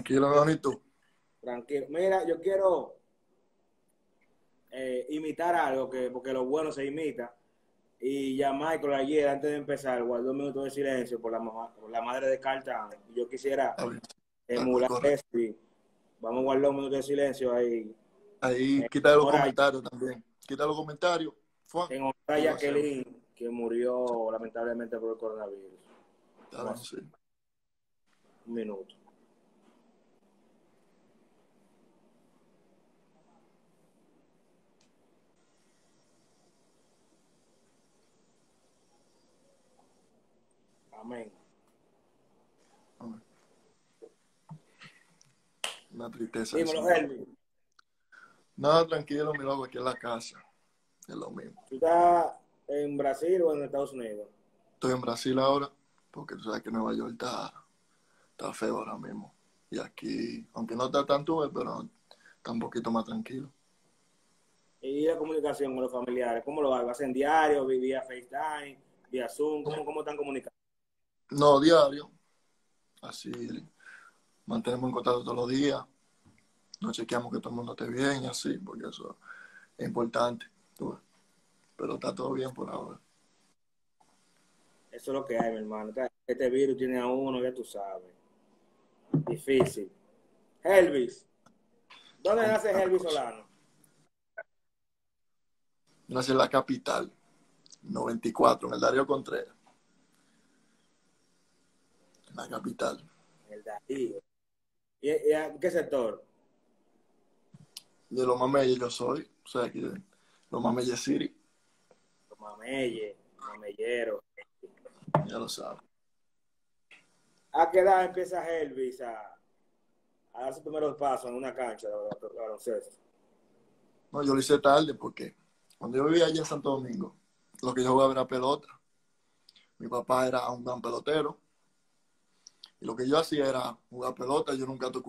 Tranquilo, Leonito. Tranquilo. Mira, yo quiero imitar algo, porque lo bueno se imita. Y ya Michael ayer, antes de empezar, guardó un minuto de silencio por la madre de Carlton. Yo quisiera A ver, emular correcto. esto y vamos a guardar un minuto de silencio ahí. Ahí quita los Ahora, comentarios también. Quita los comentarios. Juan, en honor a y lo hacemos. Jacqueline, que murió lamentablemente por el coronavirus. Está Vamos a bien, hacer sí. un minuto. Amén. A ver. Una tristeza eso, Dímelo, mi loco. Helvi. Nada, tranquilo, mi loco, aquí en la casa. Es lo mismo. ¿Tú estás en Brasil o en Estados Unidos? Estoy en Brasil ahora, porque tú sabes que Nueva York está feo ahora mismo. Y aquí, aunque no está tan tuve, pero está un poquito más tranquilo. Y la comunicación con los familiares, ¿cómo lo hago? ¿Hacen diario, vía FaceTime, vía Zoom? ¿Cómo están comunicando? No diario, así mantenemos en contacto todos los días. Nos chequeamos que todo el mundo esté bien y así, porque eso es importante. Tú ves. Pero está todo bien por ahora. Eso es lo que hay, mi hermano. Este virus tiene a uno, ya tú sabes. Difícil. Helvis. ¿Dónde nace Complicada la Helvis cosa. Solano? Nací en la capital, 94, en el Darío Contreras, en la capital. En el Darío. ¿Y en qué sector? De los Mameyes yo soy, o sea, aquí de los Mameyes City, Los Mameyes, Mameyero. ya lo sabes. ¿A qué edad empieza Helvis a dar sus primeros pasos en una cancha de baloncesto? No, yo lo hice tarde porque cuando yo vivía allá en Santo Domingo, lo que yo jugaba era pelota. Mi papá era un gran pelotero y lo que yo hacía era jugar pelota. Yo nunca toqué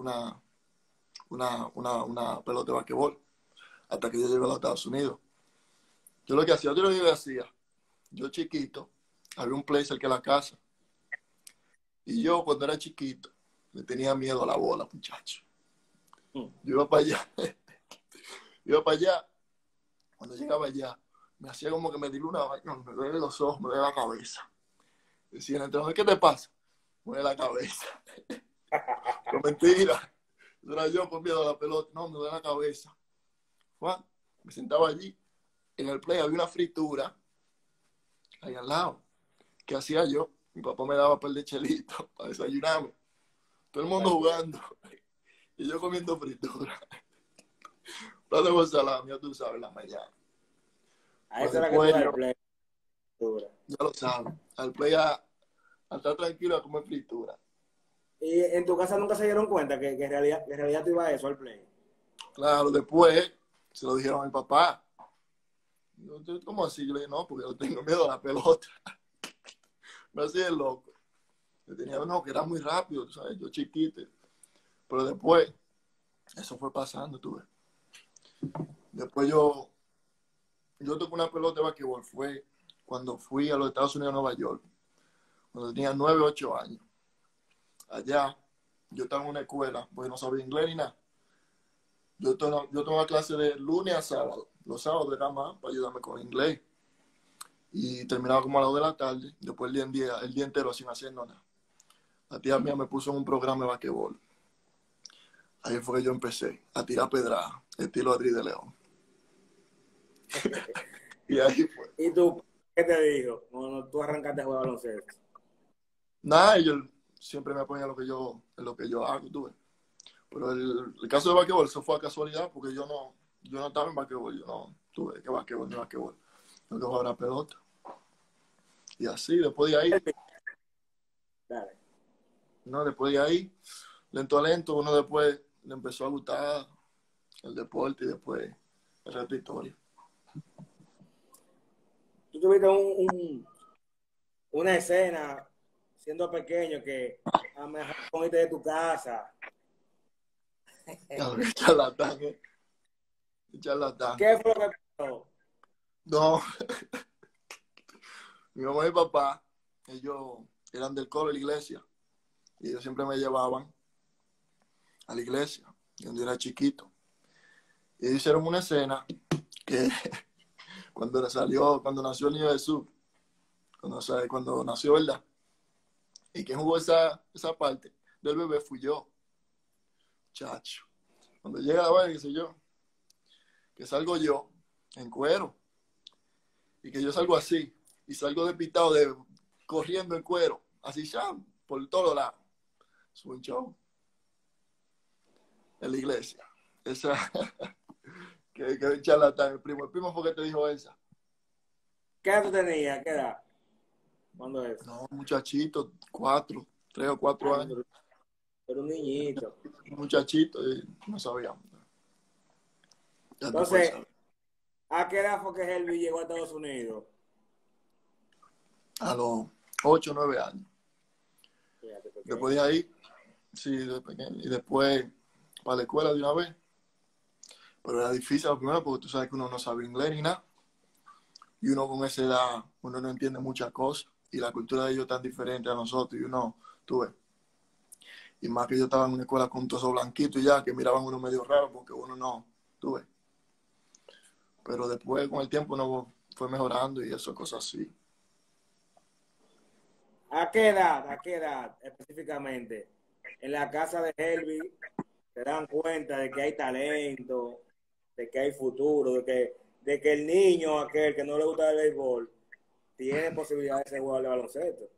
una pelota de basquetbol hasta que yo llegué a los Estados Unidos. Yo lo que hacía, yo lo que yo hacía, yo chiquito, había un play cerca de la casa y yo cuando era chiquito le tenía miedo a la bola, muchacho. Yo iba para allá, iba para allá, cuando llegaba allá, me hacía como que me diluna una vaina, me duele los ojos, me duele la cabeza. Decía el entrenador, ¿qué te pasa? Me duele la cabeza. Pero mentira, eso era yo con miedo a la pelota, no, me duele la cabeza. Juan, me sentaba allí, en el play había una fritura, ahí al lado. ¿Qué hacía yo? Mi papá me daba par de chelito para desayunarme. Todo el mundo jugando. Y yo comiendo fritura. Dale con salami, ya tú sabes, la mañana. A Pues esa es la que tú después das yo, el play. ya lo sabes, al play a estar tranquilo a comer fritura. Y en tu casa nunca se dieron cuenta que en realidad tú ibas a eso, al play. Claro, después se lo dijeron a mi papá. Yo, ¿cómo así? Yo le dije, no, porque yo tengo miedo a la pelota. Me hacía el loco. Yo tenía uno que era muy rápido, ¿sabes? Yo chiquito. Pero después, eso fue pasando, tú ves. Después yo toqué una pelota de basquetbol. Fue cuando fui a los Estados Unidos, a Nueva York. Cuando tenía 9 8 años. Allá, yo estaba en una escuela, porque no sabía inglés ni nada. Yo tomaba clase de lunes a sábado. Los sábados era más para ayudarme con inglés. Y terminaba como a las 2 de la tarde. Después el día entero sin hacer nada. La tía mía me puso en un programa de basquetbol. Ahí fue que yo empecé a tirar pedrada, estilo Adri de León. Y ahí fue. ¿Y tú qué te dijo cuando tú arrancaste a jugar baloncesto? Nada, ellos siempre me apoyan en lo que yo hago, tú ves. Pero el caso de basquetbol, eso fue a casualidad, porque yo no estaba en basquetbol, yo no tuve que basquetbol ni basquetbol. Yo que jugaba la pelota. Y así, después de ahí, Dale. ¿no? Después de ahí, lento a lento, uno después le empezó a gustar el deporte y después el resto de historia. Tú tuviste una escena siendo pequeño que a mejor cogiste de tu casa. Ya lo que charlatán, charlatán. ¿Qué fue lo que pasó? No, mi mamá y mi papá, ellos eran del coro de la iglesia y ellos siempre me llevaban a la iglesia, donde era chiquito. Y hicieron una escena que cuando nació el niño Jesús, cuando nació, ¿verdad? Y quien jugó esa parte del bebé fui yo, chacho. Cuando llega la vaina, qué sé yo, que salgo yo en cuero, y que yo salgo así, y salgo despistado corriendo en cuero, así ya, por todos lados. Es un show en la iglesia. Esa, que charlatán, el primo fue que te dijo esa. ¿Qué edad tú tenías? ¿Qué edad? ¿Cuándo es? No, muchachito, 3 o 4 Ah, años. pero un niñito. Un muchachito, y no sabíamos. Ya tú puedes Entonces, saber. ¿a qué edad fue que Helvi llegó a Estados Unidos? A los 8 o 9 años. Fíjate, pequeño. Después de ahí, sí, de pequeño. Y después para la escuela de una vez. Pero era difícil lo primero porque tú sabes que uno no sabe inglés ni nada. Y uno con esa edad, uno no entiende muchas cosas. Y la cultura de ellos es tan diferente a nosotros. Y uno, tú ves. Y más que yo estaba en una escuela con todos esos blanquitos y ya, que miraban uno medio raro porque uno no, tú ves. Pero después, con el tiempo, uno fue mejorando y eso, cosas así. ¿A qué edad? ¿A qué edad específicamente? En la casa de Helvi se dan cuenta de que hay talento, de que hay futuro, de que el niño, aquel que no le gusta el béisbol, tiene posibilidad de ser jugador de baloncesto.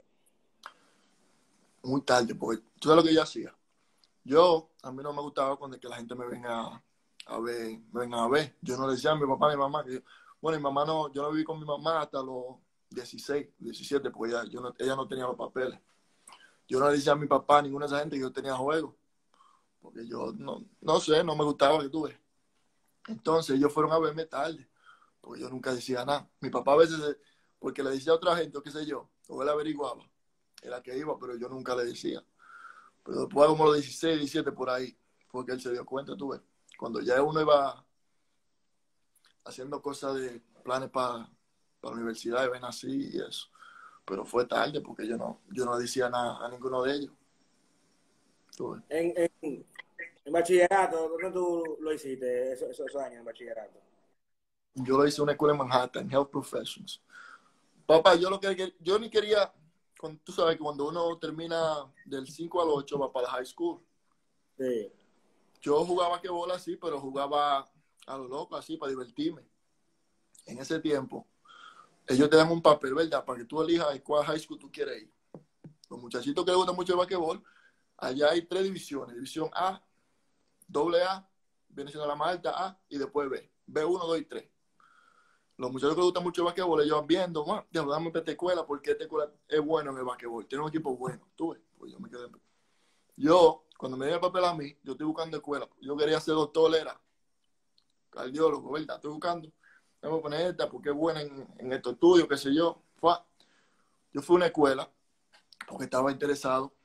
Muy tarde, porque tú sabes lo que yo hacía. A mí no me gustaba cuando que la gente me venga a ver, me venga a ver. Yo no le decía a mi papá, a mi mamá, bueno, mi mamá no, yo no viví con mi mamá hasta los 16, 17, porque ella no tenía los papeles. Yo no le decía a mi papá, a ninguna de esa gente que yo tenía juego, porque yo no sé, no me gustaba que tuve. Entonces ellos fueron a verme tarde, porque yo nunca decía nada. Mi papá a veces, porque le decía a otra gente, o qué sé yo, o él averiguaba, era que iba, pero yo nunca le decía. Pero después, como los 16, 17 por ahí, fue que él se dio cuenta, tú ves. Cuando ya uno iba haciendo cosas de planes para la universidad, y ven así y eso. Pero fue tarde porque yo no decía nada a ninguno de ellos. Tú ves. En bachillerato, ¿dónde tú lo hiciste esos años en bachillerato? Yo lo hice en una escuela en Manhattan, Health Professions. Papá, yo ni quería, tú sabes que cuando uno termina del 5 al 8 va para la high school. Sí. Yo jugaba basquetbol así, pero jugaba a lo loco así para divertirme. En ese tiempo, ellos te dan un papel, ¿verdad? Para que tú elijas cuál high school tú quieres ir. Los muchachitos que les gusta mucho el basquetbol, allá hay 3 divisiones. División A, doble A, viene siendo la más alta A, y después B. B1, 2 y 3. Los muchachos que les gusta mucho el basquetbol, ellos van viendo, dame esta escuela porque esta escuela es bueno en el basquetbol. Tiene un equipo bueno. Tú ves, pues yo me quedé. Yo, cuando me dio el papel a mí, yo estoy buscando escuela. Yo quería ser doctor, era cardiólogo, ¿verdad? Estoy buscando. Tengo que poner esta porque es buena en estos estudios, qué sé yo. Yo fui a una escuela porque estaba interesado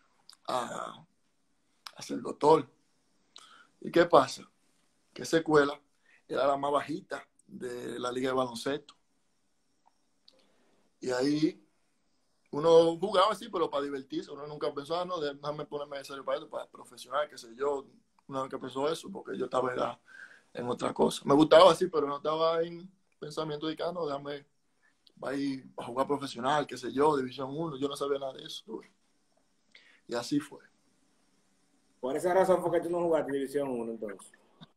a ser doctor. ¿Y qué pasa? Que esa escuela era la más bajita de la liga de baloncesto. Y ahí uno jugaba así, pero para divertirse. Uno nunca pensaba, no, déjame ponerme serio para esto, para profesional, qué sé yo. Uno nunca pensó eso, porque yo estaba en otra cosa. Me gustaba así, pero no estaba en pensamiento de que, no, déjame ir a jugar profesional, qué sé yo, División 1. Yo no sabía nada de eso. Y así fue. Por esa razón fue que tú no jugaste División 1 entonces.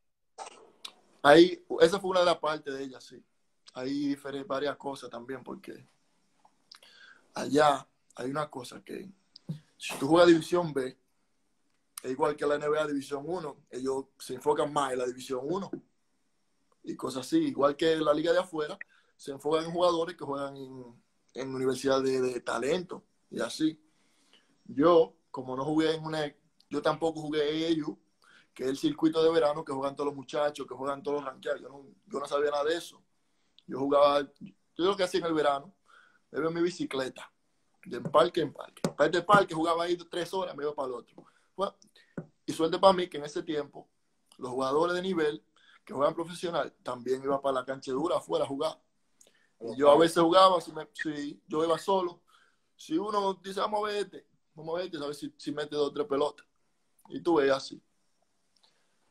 Ahí, esa fue una de las partes de ella, sí. Hay varias cosas también, porque allá hay una cosa que si tú juegas División B, es igual que la NBA División 1, ellos se enfocan más en la División 1 y cosas así, igual que la liga de afuera, se enfocan en jugadores que juegan en universidades de talento y así. Yo, como no jugué yo tampoco jugué AAU, que es el circuito de verano que juegan todos los muchachos, que juegan todos los ranqueados. Yo no sabía nada de eso. Yo lo que hacía en el verano, me iba en mi bicicleta, de parque en parque. Para este parque jugaba ahí 3 horas, me iba para el otro. Bueno, y suerte para mí que en ese tiempo, los jugadores de nivel que juegan profesional también iban para la cancha dura afuera a jugar. Y yo a veces jugaba, si yo iba solo. Si uno dice, vamos a ver a ver si mete 2 o 3 pelotas. Y tú ves así.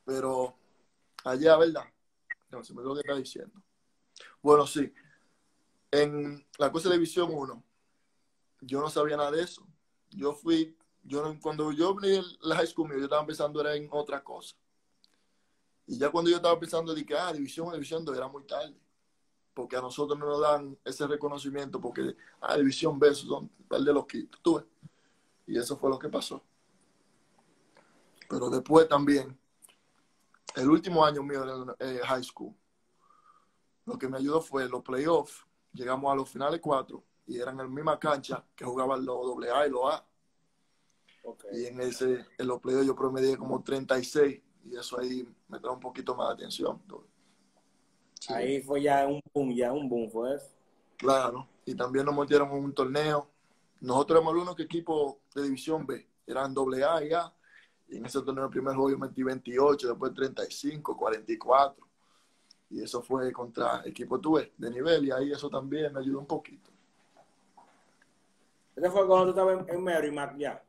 Pero allá, ¿verdad? No, se me olvidó lo que está diciendo. Bueno, sí. En la cosa de División 1, yo no sabía nada de eso. Cuando yo vine la high school mío, yo estaba pensando era en otra cosa. Y ya cuando yo estaba pensando de que, División 1, División 2, era muy tarde. Porque a nosotros no nos dan ese reconocimiento, porque, División B, esos son un par de loquitos, tú ves. Y eso fue lo que pasó. Pero después también, el último año mío de high school, lo que me ayudó fue los playoffs. Llegamos a los finales 4 y eran en la misma cancha que jugaban los AA y los A. Okay. Y en los playoffs yo promedié como 36 y eso ahí me trae un poquito más de atención. Sí, Ahí fue ya un boom fue eso. claro. Y también nos metieron en un torneo. Nosotros éramos el único equipo de División B. Eran AA y A. Y en ese torneo el primer juego yo metí 28, después 35, 44. Y eso fue contra equipo tuve de nivel y ahí eso también me ayudó un poquito. Ese fue cuando tú estabas en Merrimack ya.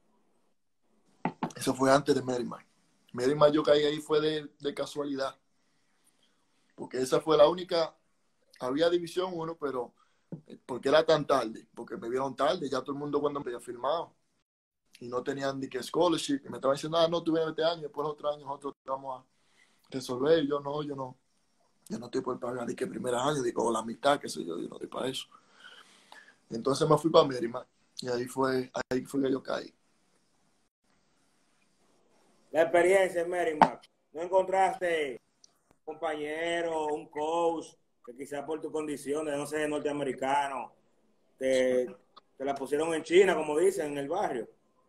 Eso fue antes de Merrimack. Merrimack yo caí ahí fue de casualidad. Porque esa fue la única, había División 1, pero porque era tan tarde, porque me vieron tarde, ya todo el mundo cuando me había firmado. Y no tenían ni que scholarship. Y me estaban diciendo, no, tú vienes este año, después otro año nosotros vamos a resolver. Y yo no estoy por pagar ni que primer año, digo, la mitad, qué sé yo no estoy para eso. Entonces me fui para Merrimack y ahí fue que yo caí. La experiencia en Merrimack. ¿No encontraste un compañero, un coach, que quizás por tu condición de no ser norteamericano, te la pusieron en China, como dicen, en el barrio?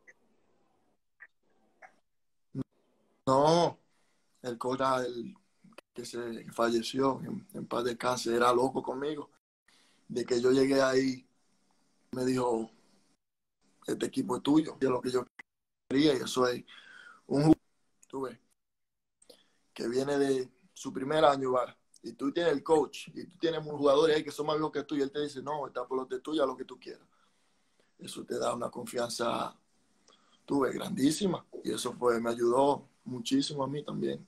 No, el coach el que se falleció en paz de cáncer era loco conmigo. De que yo llegué ahí, me dijo, este equipo es tuyo, y es lo que yo quería, y eso es un jugador, tú ves, que viene de su primer año, va, y tú tienes el coach, y tú tienes un jugador ahí que son más viejos que tú, y él te dice, no, está por lo de tuyo, lo que tú quieras. Eso te da una confianza, tú ves, grandísima, y eso me ayudó muchísimo a mí también.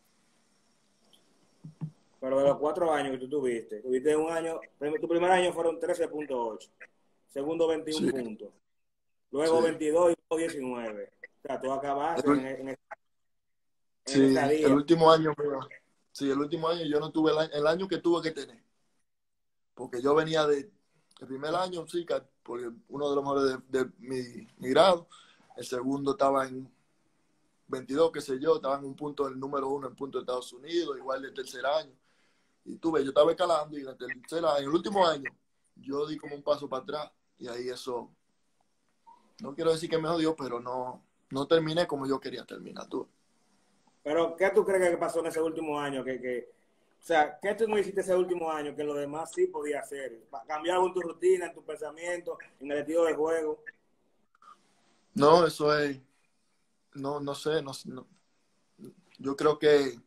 Pero de los 4 años que tú tuviste un año, tu primer año fueron 13.8, segundo 21 Sí, puntos, luego sí. 22 y luego 19. O sea, tú acabaste El, en esa sí, el día. último año, sí, el último año yo no tuve el año que tuve que tener, porque yo venía el primer año, sí, porque uno de los mejores de mi grado, el segundo estaba en 22, qué sé yo, estaba en un punto del número 1 en punto de Estados Unidos, igual del tercer año. Y tuve, yo estaba escalando y en el último año, yo di como un paso para atrás y ahí eso, no quiero decir que me jodió, pero no terminé como yo quería terminar. Tú. Pero, ¿qué tú crees que pasó en ese último año? O sea, ¿qué tú no hiciste ese último año que lo demás sí podía hacer? ¿Cambiar algo en tu rutina, en tu pensamiento, en el estilo de juego? No, eso es, no sé, yo creo que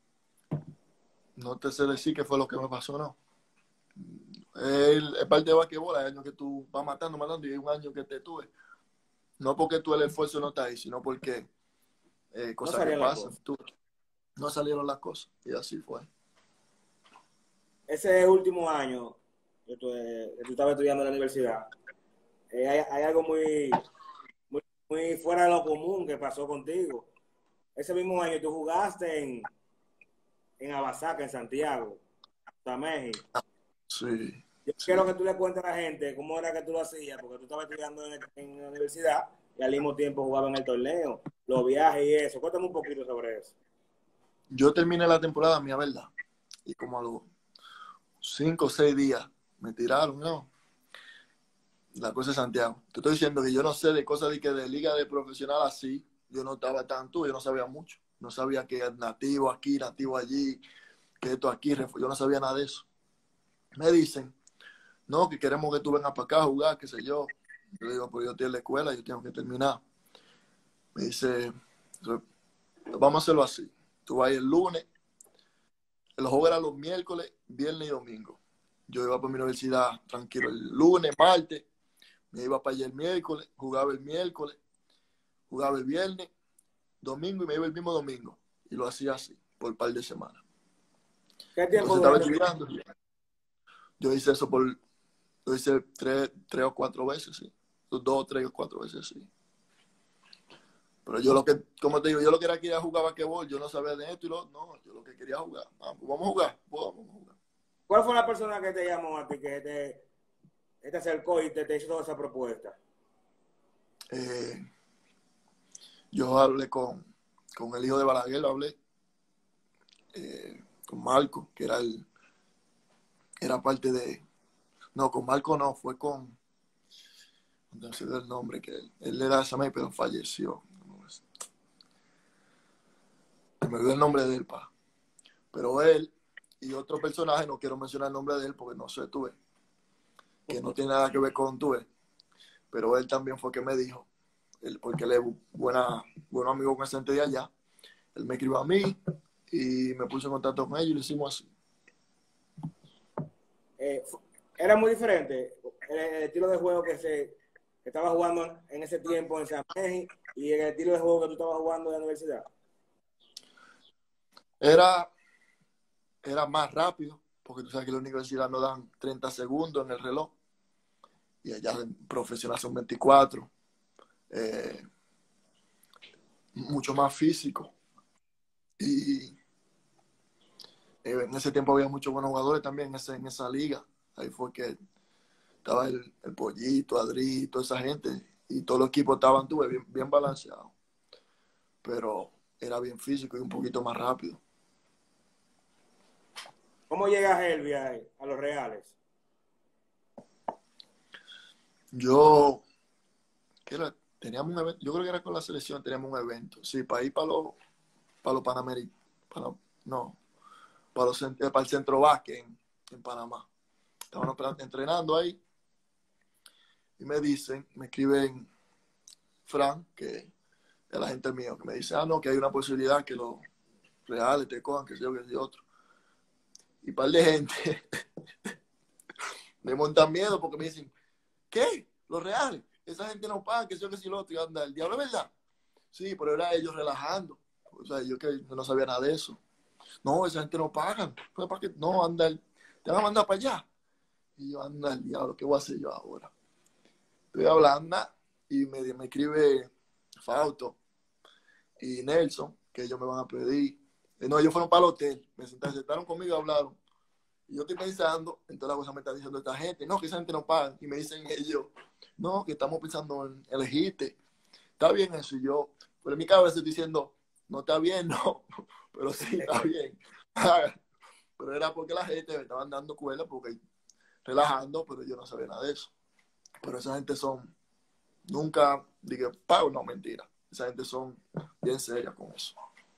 no te sé decir qué fue lo que me pasó, no. El parte de basquetbol, hay años que tú vas matando, y hay un año que te tuve. No porque tú el esfuerzo no está ahí, sino porque No cosas que salían las pasan. cosas. No salieron las cosas. Y así fue. Ese último año que tú estabas estudiando en la universidad, hay algo muy fuera de lo común que pasó contigo. Ese mismo año tú jugaste en Abasaca, en Santiago, México. Sí, Yo sí. quiero que tú le cuentes a la gente cómo era que tú lo hacías, porque tú estabas estudiando en la universidad y al mismo tiempo jugaba en el torneo, los viajes y eso. Cuéntame un poquito sobre eso. Yo terminé la temporada mía, ¿verdad? Y como a los 5 o 6 días me tiraron, ¿no? La cosa de Santiago. Te estoy diciendo que yo no sé de cosas de liga de profesional así. Yo no estaba tanto, yo no sabía mucho. No sabía que nativo aquí, nativo allí, que esto aquí, yo no sabía nada de eso. Me dicen, no, que queremos que tú vengas para acá a jugar, qué sé yo. Yo digo, pues yo estoy en la escuela, yo tengo que terminar. Me dice, vamos a hacerlo así. Tú vas el lunes, el juego era los miércoles, viernes y domingo. Yo iba para mi universidad tranquilo el lunes, martes, me iba para allá el miércoles, jugaba el viernes, domingo y me iba el mismo domingo. y lo hacía así por un par de semanas. ¿Qué tiempo Entonces estaba duraste? estudiando. Yo hice eso lo hice tres o cuatro veces, sí. Dos, tres o cuatro veces, sí. Pero yo lo que, como te digo, yo lo que quería jugar basquetbol, yo no sabía de esto y no, yo lo que quería jugar. Vamos a jugar, vamos a jugar. ¿Cuál fue la persona que te llamó a ti, que te acercó y te hizo toda esa propuesta? Eh, yo hablé con el hijo de Balaguer, lo hablé, con Marco, que era parte de, no, con Marco no, fue con, no sé el nombre, que él le da esa mail, pero falleció. Me olvidó el nombre de él, pa. Pero él y otro personaje, no quiero mencionar el nombre de él porque no sé, tú ves, que no tiene nada que ver con tú ves, pero él también fue que me dijo, porque él es buen amigo con ese gente de allá, él me escribió a mí y me puso en contacto con ellos y lo hicimos así. Eh, Era muy diferente el estilo de juego que estaba jugando en ese tiempo en San México y el estilo de juego que tú estabas jugando en la universidad. Era más rápido, porque tú sabes que en la universidad nos dan 30 segundos en el reloj y allá en profesional son 24. Eh, mucho más físico. Y en ese tiempo había muchos buenos jugadores también en esa liga. Ahí fue que estaba el Pollito, Adri, toda esa gente. Y todos los equipos estaban, tuve, bien balanceados. Pero era bien físico y un poquito más rápido. ¿Cómo llega Helvi a los Reales? Yo, teníamos un evento, yo creo que era con la selección, teníamos un evento. Sí, para ir para los Panamericanos, no, para el Centro Básquet en Panamá. Estaban entrenando ahí y me escriben Fran, que es la gente mío, que me dice, no, que hay una posibilidad que los Reales te cojan, que sé yo, que sé otro. Y un par de gente me montan miedo porque me dicen, ¿qué? Los Reales, esa gente no paga, que sé yo, que sé lo otro. Y anda, el diablo es verdad. Sí, pero era ellos relajando. O sea, yo que no sabía nada de eso. No, esa gente no paga. Pues, ¿para qué? No, anda, te van a mandar para allá. Y yo, anda, el diablo, ¿qué voy a hacer yo ahora? Estoy hablando y me escribe Fausto y Nelson, que ellos me van a pedir. No, ellos fueron para el hotel, me sentaron conmigo y hablaron. Y yo estoy pensando, entonces la cosa me está diciendo esta gente, no, que esa gente no paga. Y me dicen ellos, no, que estamos pensando en elegirte. Está bien eso. Y yo, pero en mi cabeza estoy diciendo, no está bien, no, pero sí está bien. Pero era porque la gente me estaban dando cuerda, porque relajando, pero yo no sabía nada de eso. Pero esa gente nunca dije, pago, no, mentira. Esa gente son bien serias con eso.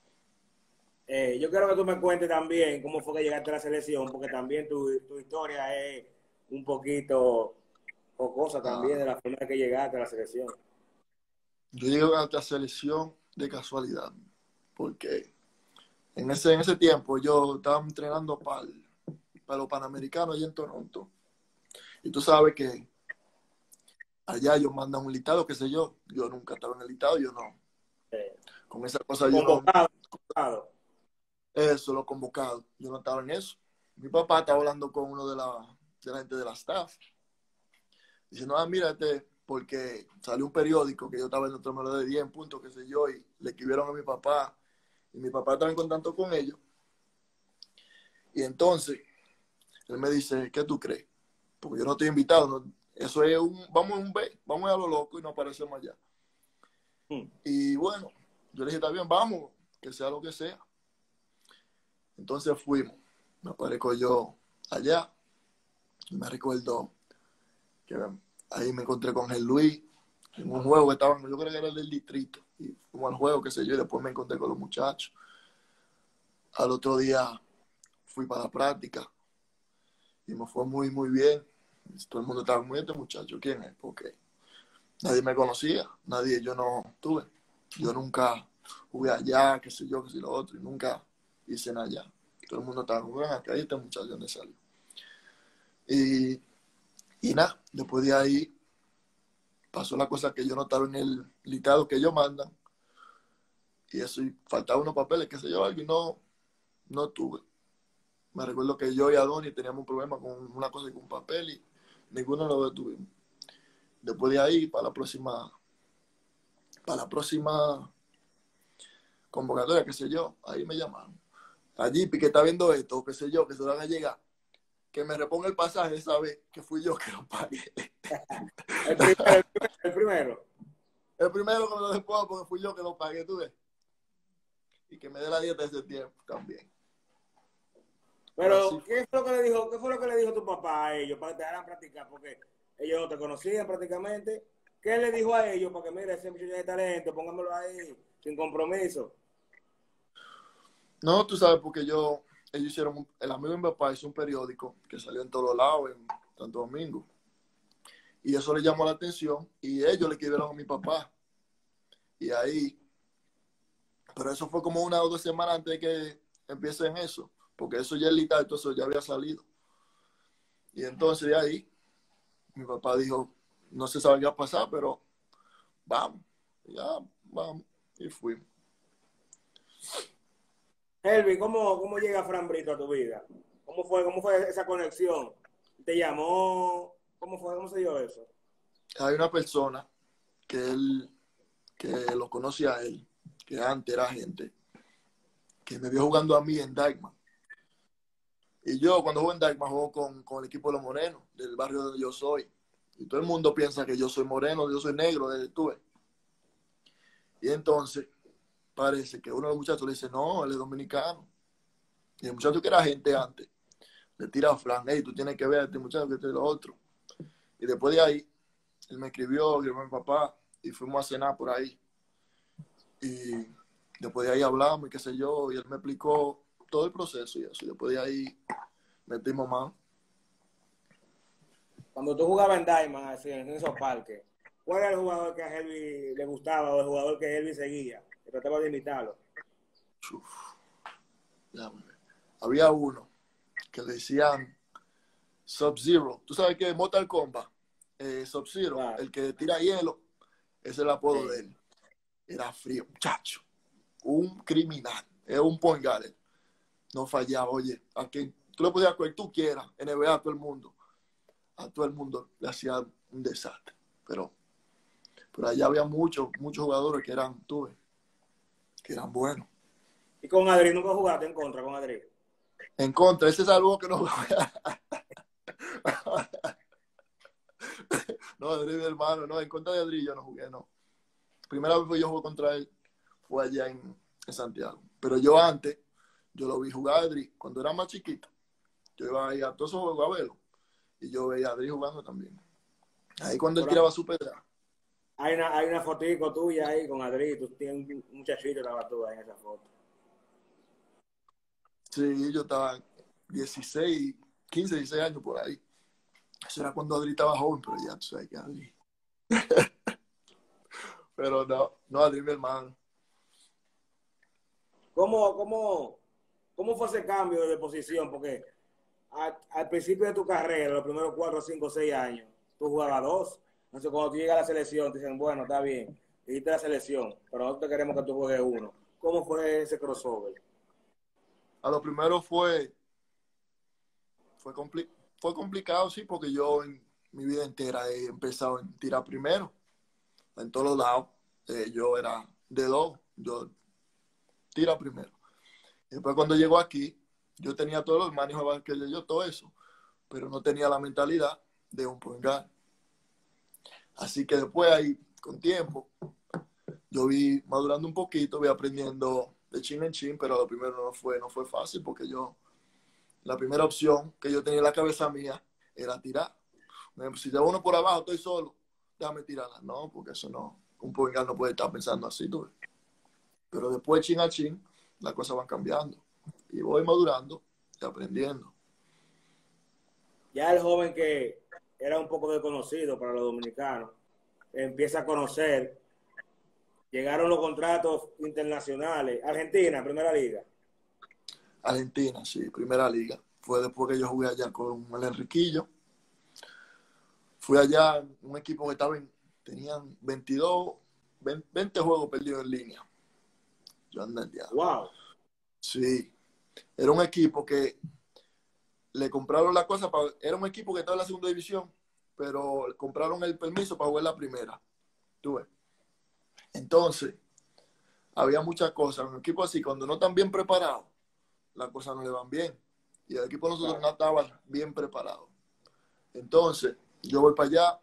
Yo quiero que tú me cuentes también cómo fue que llegaste a la selección, porque también tu historia es un poquito jocosa también de la forma que llegaste a la selección. Yo llegué a esta selección de casualidad, porque en ese tiempo yo estaba entrenando para los Panamericanos allá en Toronto. Y tú sabes que allá ellos mandan un listado, qué sé yo. Yo nunca estaba en el listado, yo no. Eh, Con esa cosa yo no. Convocado, convocado. Eso, lo convocado. Yo no estaba en eso. Mi papá estaba hablando con uno de la gente de la staff. Diciendo, mira, porque salió un periódico que yo estaba en otro número de 10 en punto, qué sé yo, y le escribieron a mi papá. Y mi papá estaba en contacto con ellos. Y entonces, él me dice, ¿qué tú crees? Porque yo no estoy invitado. Eso es vamos a lo loco y no aparecemos allá. Y bueno, yo le dije, está bien, vamos, que sea lo que sea. Entonces fuimos. Me aparezco yo allá. Y me recuerdo que ahí me encontré con el Luis en un juego que estaban, yo creo que era el del distrito. Y fuimos al juego, qué sé yo, y después me encontré con los muchachos. Al otro día fui para la práctica y me fue muy, muy bien. Todo el mundo estaba muy, este muchacho, ¿quién es? Porque nadie me conocía, yo no tuve. Yo nunca jugué allá, qué sé yo, qué sé lo otro, y nunca hice nada allá. Todo el mundo estaba jugando acá, ahí este muchacho donde salió. Y, y nada, después de ahí pasó la cosa que yo no estaba en el listado que ellos mandan. y eso, y faltaban unos papeles, qué sé yo, algo, y no tuve. Me recuerdo que yo y Adonis teníamos un problema con una cosa y con un papel y ninguno lo detuvimos. Después de ahí, para la próxima convocatoria, qué sé yo, ahí me llamaron. Allí, que está viendo esto, qué sé yo, que se van a llegar, que me reponga el pasaje esa vez, que fui yo que lo pagué. El primero. El primero que me lo después, porque fui yo que lo pagué, tú ves. Y que me dé la dieta ese tiempo también. Pero, ¿qué fue lo que le dijo? ¿Qué fue lo que le dijo tu papá a ellos para que te dejaran practicar? Porque ellos no te conocían prácticamente. ¿Qué le dijo a ellos para que, mire, ese muchacho de talento, póngamelo ahí, sin compromiso? No, tú sabes, porque ellos hicieron, el amigo de mi papá hizo un periódico que salió en todos lados, en Santo Domingo. Y eso le llamó la atención y ellos le escribieron a mi papá. Y ahí, pero eso fue como 1 o 2 semanas antes de que empiecen eso, porque eso ya es literal, todo eso ya había salido. Y entonces de ahí, mi papá dijo, no se sabe qué va a pasar, pero vamos, ya, vamos, y fuimos. Elvin, ¿cómo llega Fran Brito a tu vida? ¿Cómo fue esa conexión? ¿Te llamó? ¿Cómo fue? ¿Cómo se dio eso? Hay una persona que lo conocía a él, que antes era gente, que me vio jugando a mí en Dykeman. Y yo cuando juego en Dykeman juego con el equipo de los morenos, del barrio donde yo soy. Y todo el mundo piensa que yo soy moreno, yo soy negro, desde tuve. Y entonces parece que uno de los muchachos le dice, no, él es dominicano. Y el muchacho que era gente antes, le tira a Fran, hey, tú tienes que ver a este muchacho que este es lo otro. Y después de ahí, él me escribió a mi papá y fuimos a cenar por ahí. Y después de ahí hablamos y qué sé yo, y él me explicó todo el proceso y eso. Y después de ahí metimos más. Cuando tú jugabas en Diamond, así, en esos parques, ¿cuál era el jugador que a Helvi le gustaba o el jugador que Helvi seguía? Que trataba de imitarlo. Uf, había uno que le decían Sub-Zero. ¿Tú sabes qué? Mortal Kombat. Sub-Zero, Claro. el que tira hielo, ese es el apodo de Sí. él. Era frío, muchacho. Un criminal. Es un point guard. No fallaba, oye. A quien tú le podías coger tú quieras, NBA a todo el mundo. A todo el mundo le hacía un desastre. Pero allá había muchos jugadores que eran buenos. Y con Adri nunca jugaste en contra con Adri. En contra, ese salvó que no. No, Adri, mi hermano, no, en contra de Adri yo no jugué, no. Primera vez que yo jugué contra él fue allá en Santiago. Pero yo antes, yo lo vi jugar a Adri cuando era más chiquito. Yo iba a ir a todos esos juegos a verlo. Y yo veía a Adri jugando también. Ahí cuando él Pero tiraba su pedra. hay una fotico tuya ahí con Adri. Tú tienes un muchachito estabas tú ahí en esa foto. Sí, yo estaba 16, 15, 16 años por ahí. Eso era cuando Adri estaba joven, pero ya tú sabes que Adri. Pero no, Adri mi hermano. ¿Cómo fue ese cambio de posición? Porque al principio de tu carrera, los primeros 4, 5, 6 años, tú jugabas dos. Entonces, cuando tú llegas a la selección, te dicen, bueno, está bien, hiciste la selección, pero nosotros queremos que tú juegues uno. ¿Cómo fue ese crossover? A lo primero fue, fue complicado, sí, porque yo en mi vida entera he empezado en tirar primero, en todos los lados. Yo era de dos, yo tira primero. Y después cuando llegó aquí, yo tenía todos los manejos que yo todo eso, pero no tenía la mentalidad de un point guard. Así que después ahí, con tiempo, yo vi madurando un poquito, vi aprendiendo de chin en chin, pero lo primero no fue fácil porque la primera opción que yo tenía en la cabeza mía era tirar. Si te uno por abajo, estoy solo, déjame tirarla. No, porque eso no, un point guard no puede estar pensando así, tú ves. Pero después, chin a chin, las cosas van cambiando. Y voy madurando y aprendiendo. Ya el joven que era un poco desconocido para los dominicanos, empieza a conocer, llegaron los contratos internacionales. Argentina, Primera Liga. Argentina, sí, primera liga. Fue después que yo jugué allá con el Enriquillo. Fui allá, un equipo que tenían 22, 20 juegos perdidos en línea. Yo ando el diablo. Wow. Sí. Era un equipo que le compraron la cosa. Era un equipo que estaba en la segunda división, pero compraron el permiso para jugar la primera. ¿Tú ves? Entonces, había muchas cosas. Un equipo así, cuando no están bien preparados, las cosas no le van bien. Y el equipo de nosotros no estaba bien preparado. Entonces, yo voy para allá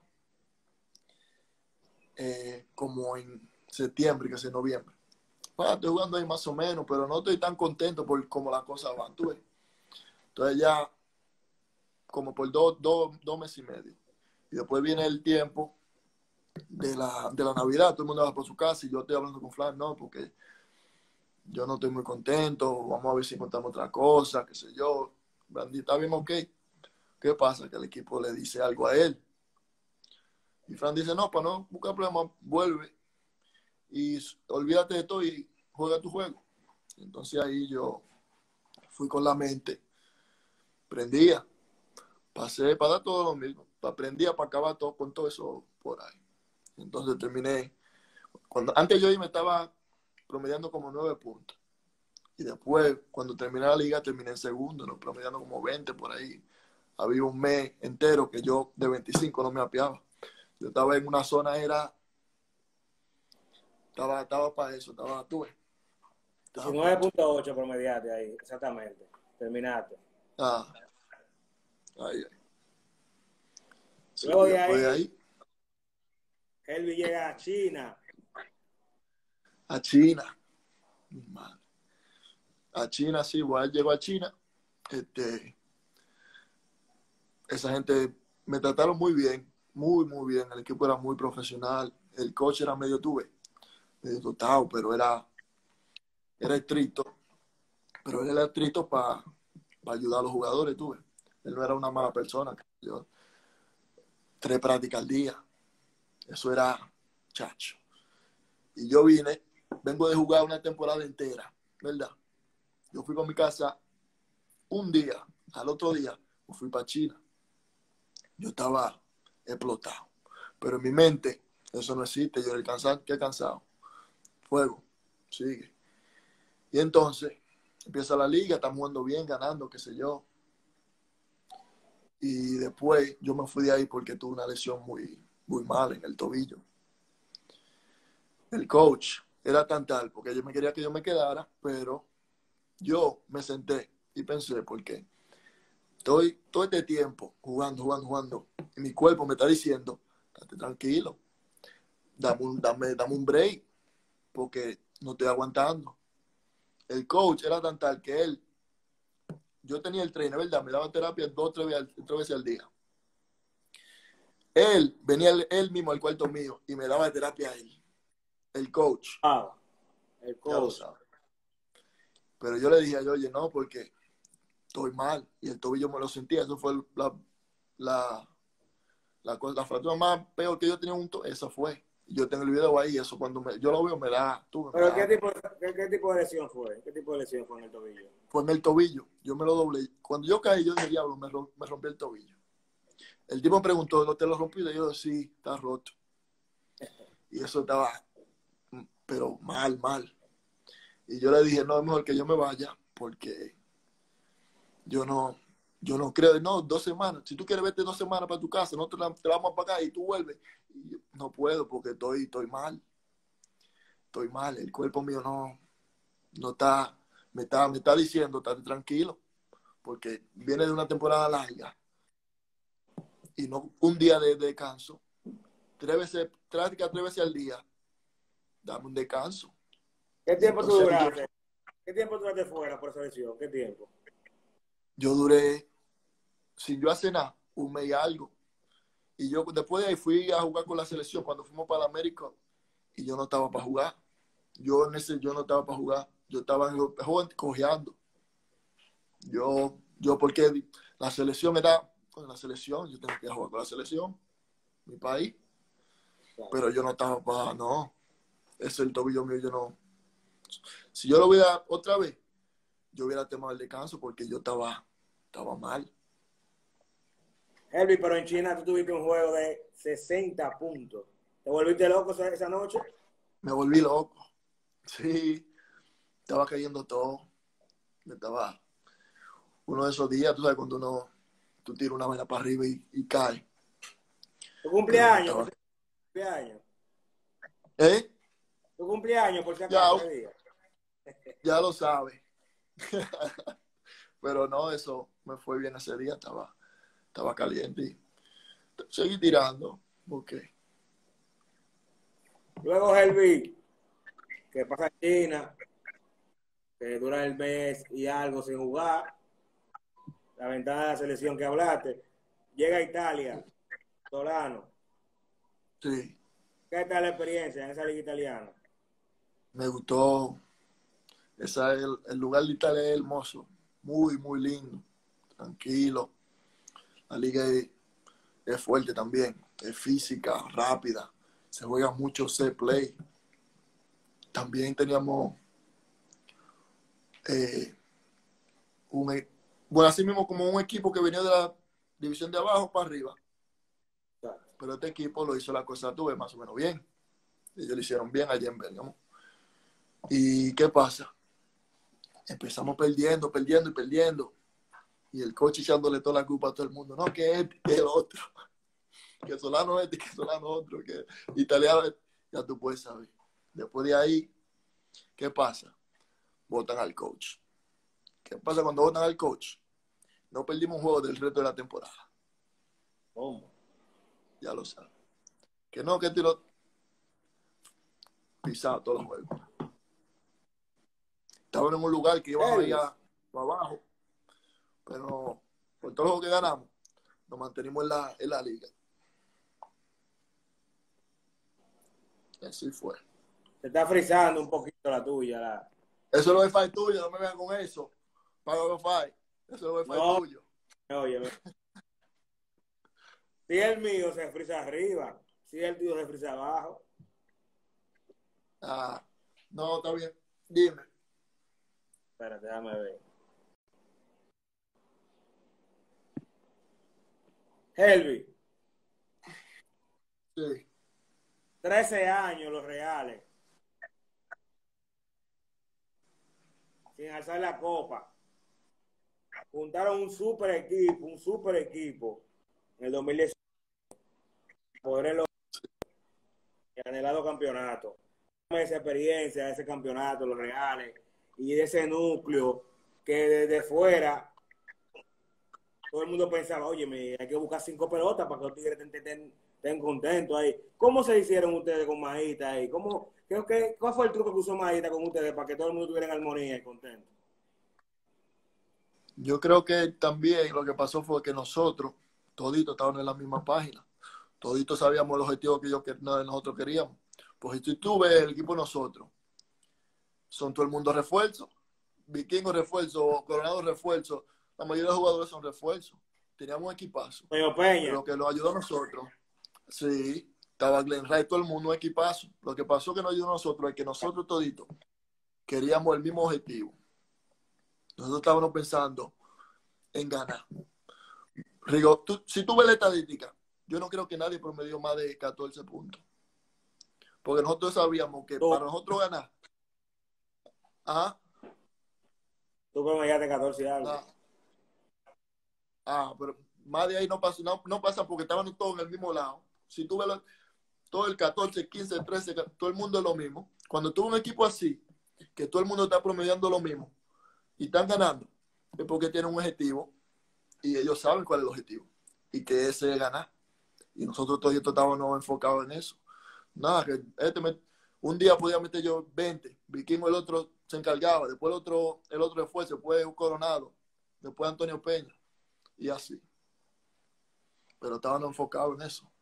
como en septiembre, que es en noviembre. Estoy jugando ahí más o menos, pero no estoy tan contento por cómo las cosas van. ¿Tú ves? Entonces ya como por dos meses y medio. Y después viene el tiempo de la Navidad, todo el mundo va por su casa y yo estoy hablando con Flan, no, porque yo no estoy muy contento, vamos a ver si encontramos otra cosa, qué sé yo. Brandy, está bien, ok. ¿Qué pasa? Que el equipo le dice algo a él. Y Fran dice, no, para no buscar problemas, vuelve y olvídate de todo y juega tu juego. Entonces ahí yo fui con la mente, prendía, pasé para dar todo lo mismo, aprendía para acabar todo con todo eso por ahí. Entonces terminé, antes yo me estaba promediando como 9 puntos. Y después, cuando terminé la liga, terminé en segundo, ¿no? Promediando como 20 por ahí. Había un mes entero que yo de 25 no me apiaba. Yo estaba en una zona, estaba para eso, tuve. 19.8 promediate ahí, exactamente. Terminaste. Ah, ahí. Sí, Luego de después de ahí, ahí, Helvi llega a China. a China. Mi madre. A China, sí, igual llego a China. Esa gente me trataron muy bien, muy, muy bien. El equipo era muy profesional. El coach era medio dotado, pero era estricto. Pero él era estricto para ayudar a los jugadores, tuve. Él no era una mala persona. Yo, 3 prácticas al día. Eso era chacho. Y yo vengo de jugar una temporada entera, ¿verdad? Yo fui con mi casa un día, al otro día, me fui para China. Yo estaba explotado. Pero en mi mente, eso no existe. Yo, ¿qué cansado? Fuego, sigue. Y entonces, empieza la liga, estamos jugando bien, ganando, qué sé yo. Y después yo me fui de ahí porque tuve una lesión muy, muy mala en el tobillo. El coach era tan tal, porque yo me quería que yo me quedara, pero yo me senté y pensé, ¿por qué? Estoy todo este tiempo jugando, y mi cuerpo me está diciendo, estate tranquilo, dame un break, porque no estoy aguantando. El coach era tan tal que yo tenía el trainer, ¿verdad? Me daba terapia 2 o 3 veces al día. Él venía él mismo al cuarto mío y me daba terapia a él, el coach. Wow. El Ya lo coach. sabe. Pero yo le dije a oye, no, porque estoy mal. Y el tobillo me lo sentía. Eso fue la fractura más peor que yo tenía esa fue. Yo tengo el video ahí, eso cuando yo lo veo me da, me ¿Pero da. qué tipo de lesión fue? ¿Qué tipo de lesión fue en el tobillo? Fue en el tobillo, yo me lo doblé. Cuando yo caí, yo dije, diablo, me rompí el tobillo. El tipo me preguntó, ¿no te lo rompí? Y yo, sí, está roto. Y eso estaba, pero mal. Y yo le dije, no, es mejor que yo me vaya, porque yo no creo, no, 2 semanas. Si tú quieres verte 2 semanas para tu casa, no te la vamos a pagar y tú vuelves. Y yo, no puedo porque estoy mal. Estoy mal. El cuerpo mío no está, me está diciendo, estate tranquilo, porque viene de una temporada larga y no un día de descanso. 3 veces al día, dame un descanso. ¿Qué Y tiempo tú entonces ahí duraste? ¿Qué tiempo duraste fuera por esa lesión? ¿Qué tiempo? yo duré, sin yo hacer nada, un mes y algo. Y yo después de ahí fui a jugar con la selección cuando fuimos para América y yo no estaba para jugar. Yo no estaba para jugar. Yo estaba cojeando. Porque la selección era con la selección, yo tenía que jugar con la selección, mi país. Claro. Pero yo no estaba para, no. Ese es el tobillo mío, yo no. Si yo lo hubiera otra vez, yo hubiera tomado el descanso porque yo estaba mal. Helvi, pero en China tú tuviste un juego de 60 puntos. ¿Te volviste loco esa noche? Me volví loco. Sí. estaba cayendo todo. Estaba uno de esos días, tú sabes, cuando tú tiras una vaina para arriba y cae. Tu Pero me cumpleaños, estaba... por si cumpleaños. ¿Eh? Tu cumpleaños, por si Ya, acaso, ese día. ya lo sabes. Pero no, eso me fue bien ese día. Estaba caliente y seguí tirando. Ok. Luego, Helvi, que pasa en China, que dura el mes y algo sin jugar, la ventana de la selección que hablaste, llega a Italia, Solano. Sí, ¿Qué tal la experiencia en esa liga italiana? me gustó. El lugar de Italia es hermoso. Muy, muy lindo. Tranquilo. La liga es fuerte también. Es física, rápida. Se juega mucho set play. También teníamos eh, bueno, así mismo como un equipo que venía de la división de abajo para arriba. Pero este equipo lo hizo la cosa, tuve más o menos bien. Ellos lo hicieron bien allá en Bergamo. ¿Y qué pasa? Empezamos perdiendo, perdiendo y perdiendo. Y el coach echándole toda la culpa a todo el mundo. No, que este, que el otro. Que Solano este, que Solano otro. Que italiano este. Ya tú puedes saber. Después de ahí, ¿qué pasa? Votan al coach. ¿Qué pasa cuando votan al coach? No perdimos un juego del resto de la temporada. ¿Cómo? Ya lo sabes. Que no, que tiro pisado todos los juegos. Estaban en un lugar que íbamos allá para abajo, pero por todo lo que ganamos, nos mantenimos en la liga. Así fue. Se está frizando un poquito la tuya. Eso no es fight tuyo, no me vean con eso. Paga los fight. Eso no es fight No, tuyo. oye, si el mío se frisa arriba, si el tuyo se frisa abajo. Ah, no, está bien. Dime. Espérate, déjame ver. Helvi, Sí. 13 años los Reales, sin alzar la copa. Juntaron un super equipo en el 2018 por el anhelado campeonato. Esa experiencia, ese campeonato, los Reales, y de ese núcleo que desde fuera todo el mundo pensaba, oye, hay que buscar 5 pelotas para que los tigres estén contentos ahí. ¿Cómo se hicieron ustedes con Maíta ahí? ¿Cuál fue el truco que usó Maíta con ustedes para que todo el mundo estuviera en armonía y contento? Yo creo que también lo que pasó fue que nosotros, toditos estábamos en la misma página. Toditos sabíamos el objetivo que nosotros queríamos. Pues si tú ves el equipo de nosotros, son todo el mundo refuerzo. Vikingo refuerzo, Coronado refuerzo. La mayoría de los jugadores son refuerzos. Teníamos un equipazo. Peño Peña. Pero que nos ayudó a nosotros. Sí, estaba Glenn Wright, todo el mundo un equipazo. Lo que pasó que nos ayudó a nosotros es que nosotros toditos queríamos el mismo objetivo. Nosotros estábamos pensando en ganar. Rigo, si tú ves la estadística, yo no creo que nadie promedió más de 14 puntos. Porque nosotros sabíamos que para nosotros ganar, ajá, Tú promediaste 14 y algo. Pero más de ahí no pasa porque estaban todos en el mismo lado. Si tú ves todo el 14, 15, 13, todo el mundo es lo mismo. Cuando tú ves un equipo así, que todo el mundo está promediando lo mismo y están ganando, es porque tienen un objetivo y ellos saben cuál es el objetivo y que ese es ganar. Y nosotros todos estábamos enfocados en eso. Nada, que un día podía meter yo 20, Vikingo el otro se encargaba, después el otro esfuerzo, después un Coronado, después Antonio Peña, y así. Pero estaban enfocados en eso.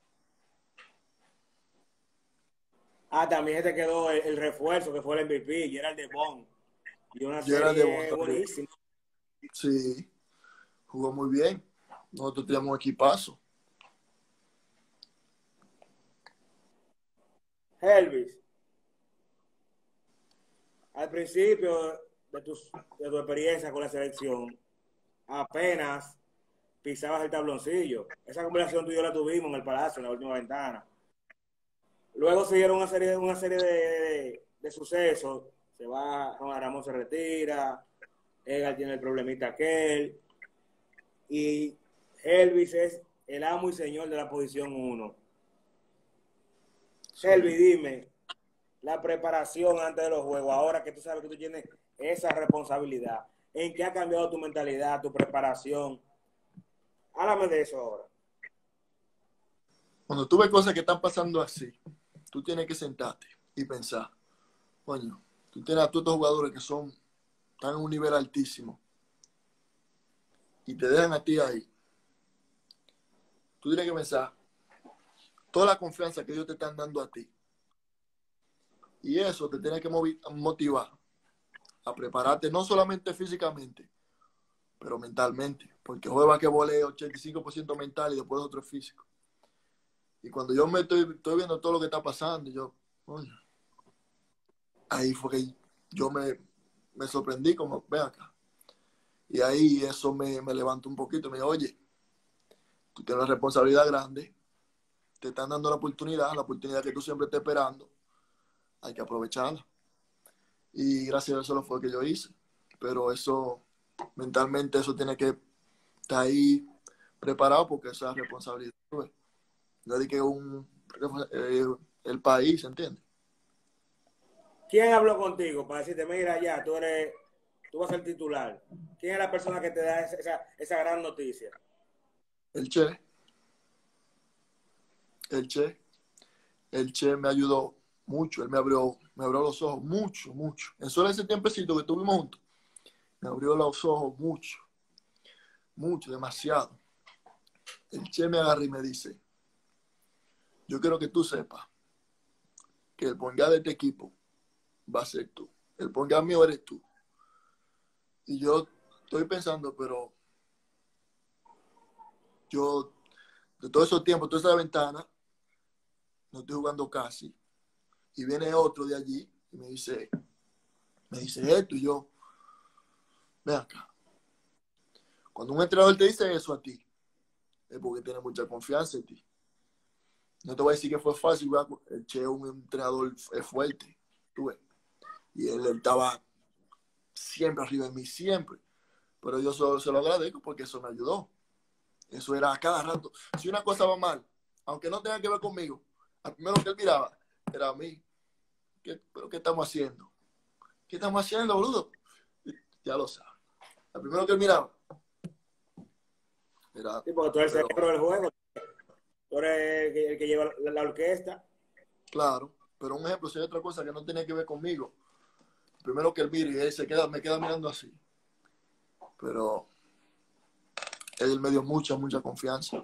También se te quedó el refuerzo que fue el MVP, Gerald de Bond. Y una Gerald de serie Bond buenísima. Sí, jugó muy bien. Nosotros teníamos un equipazo. Elvis, al principio de tu experiencia con la selección, apenas pisabas el tabloncillo. Esa conversación tú y yo la tuvimos en el Palacio, en la última ventana. Luego siguieron una serie de sucesos, se va, Juan Ramón se retira, Edgar tiene el problemita aquel, y Elvis es el amo y señor de la posición 1. Sí. Elvis, dime, la preparación antes de los juegos, ahora que tú sabes que tú tienes esa responsabilidad, ¿en qué ha cambiado tu mentalidad, tu preparación? Háblame de eso ahora. Cuando tú ves cosas que están pasando así, tú tienes que sentarte y pensar, coño, tú tienes a todos estos jugadores que están en un nivel altísimo y te dejan a ti ahí. Tú tienes que pensar toda la confianza que ellos te están dando a ti. Y eso te tiene que motivar a prepararte no solamente físicamente, pero mentalmente. Porque juega basquetbol es 85% mental y después otro físico. Y cuando yo me estoy viendo todo lo que está pasando, coño, ahí fue que yo me sorprendí como, ve acá. Y ahí eso me levantó un poquito. Me dijo, oye, tú tienes una responsabilidad grande, te están dando la oportunidad que tú siempre estás esperando, hay que aprovecharla. Y gracias a eso lo fue que yo hice. Pero eso, mentalmente, eso tiene que estar ahí preparado porque esa es la responsabilidad. No es de que el país, ¿entiendes? ¿Quién habló contigo para decirte, mira, ya, tú vas a ser titular? ¿Quién es la persona que te da esa gran noticia? El Che, el Che, el Che me ayudó mucho, él me abrió los ojos mucho, mucho. En solo ese tiempecito que estuvimos juntos, me abrió los ojos mucho, mucho, demasiado. El Che me agarra y me dice, yo quiero que tú sepas que el point guard de este equipo va a ser tú. El point guard mío eres tú. Y yo estoy pensando, pero yo, de todo esos tiempos, toda esa ventana, no estoy jugando casi. Y viene otro de allí y me dice esto. Y yo, ven acá. Cuando un entrenador te dice eso a ti, es porque tiene mucha confianza en ti. No te voy a decir que fue fácil, el Che es un entrenador fuerte, tú ves. Y él estaba siempre arriba de mí, siempre. Pero yo solo se lo agradezco porque eso me ayudó. Eso era a cada rato. Si una cosa va mal, aunque no tenga que ver conmigo, al primero que él miraba era a mí. ¿Pero qué estamos haciendo? ¿Qué estamos haciendo, boludo? Ya lo sabes. Al primero que él miraba era... Sí, porque tú eres el Pero, cerebro del juego, tú eres el que lleva la orquesta. claro, pero un ejemplo, si hay otra cosa que no tenía que ver conmigo, primero que él mire y él me queda mirando así. Pero él me dio mucha, mucha confianza.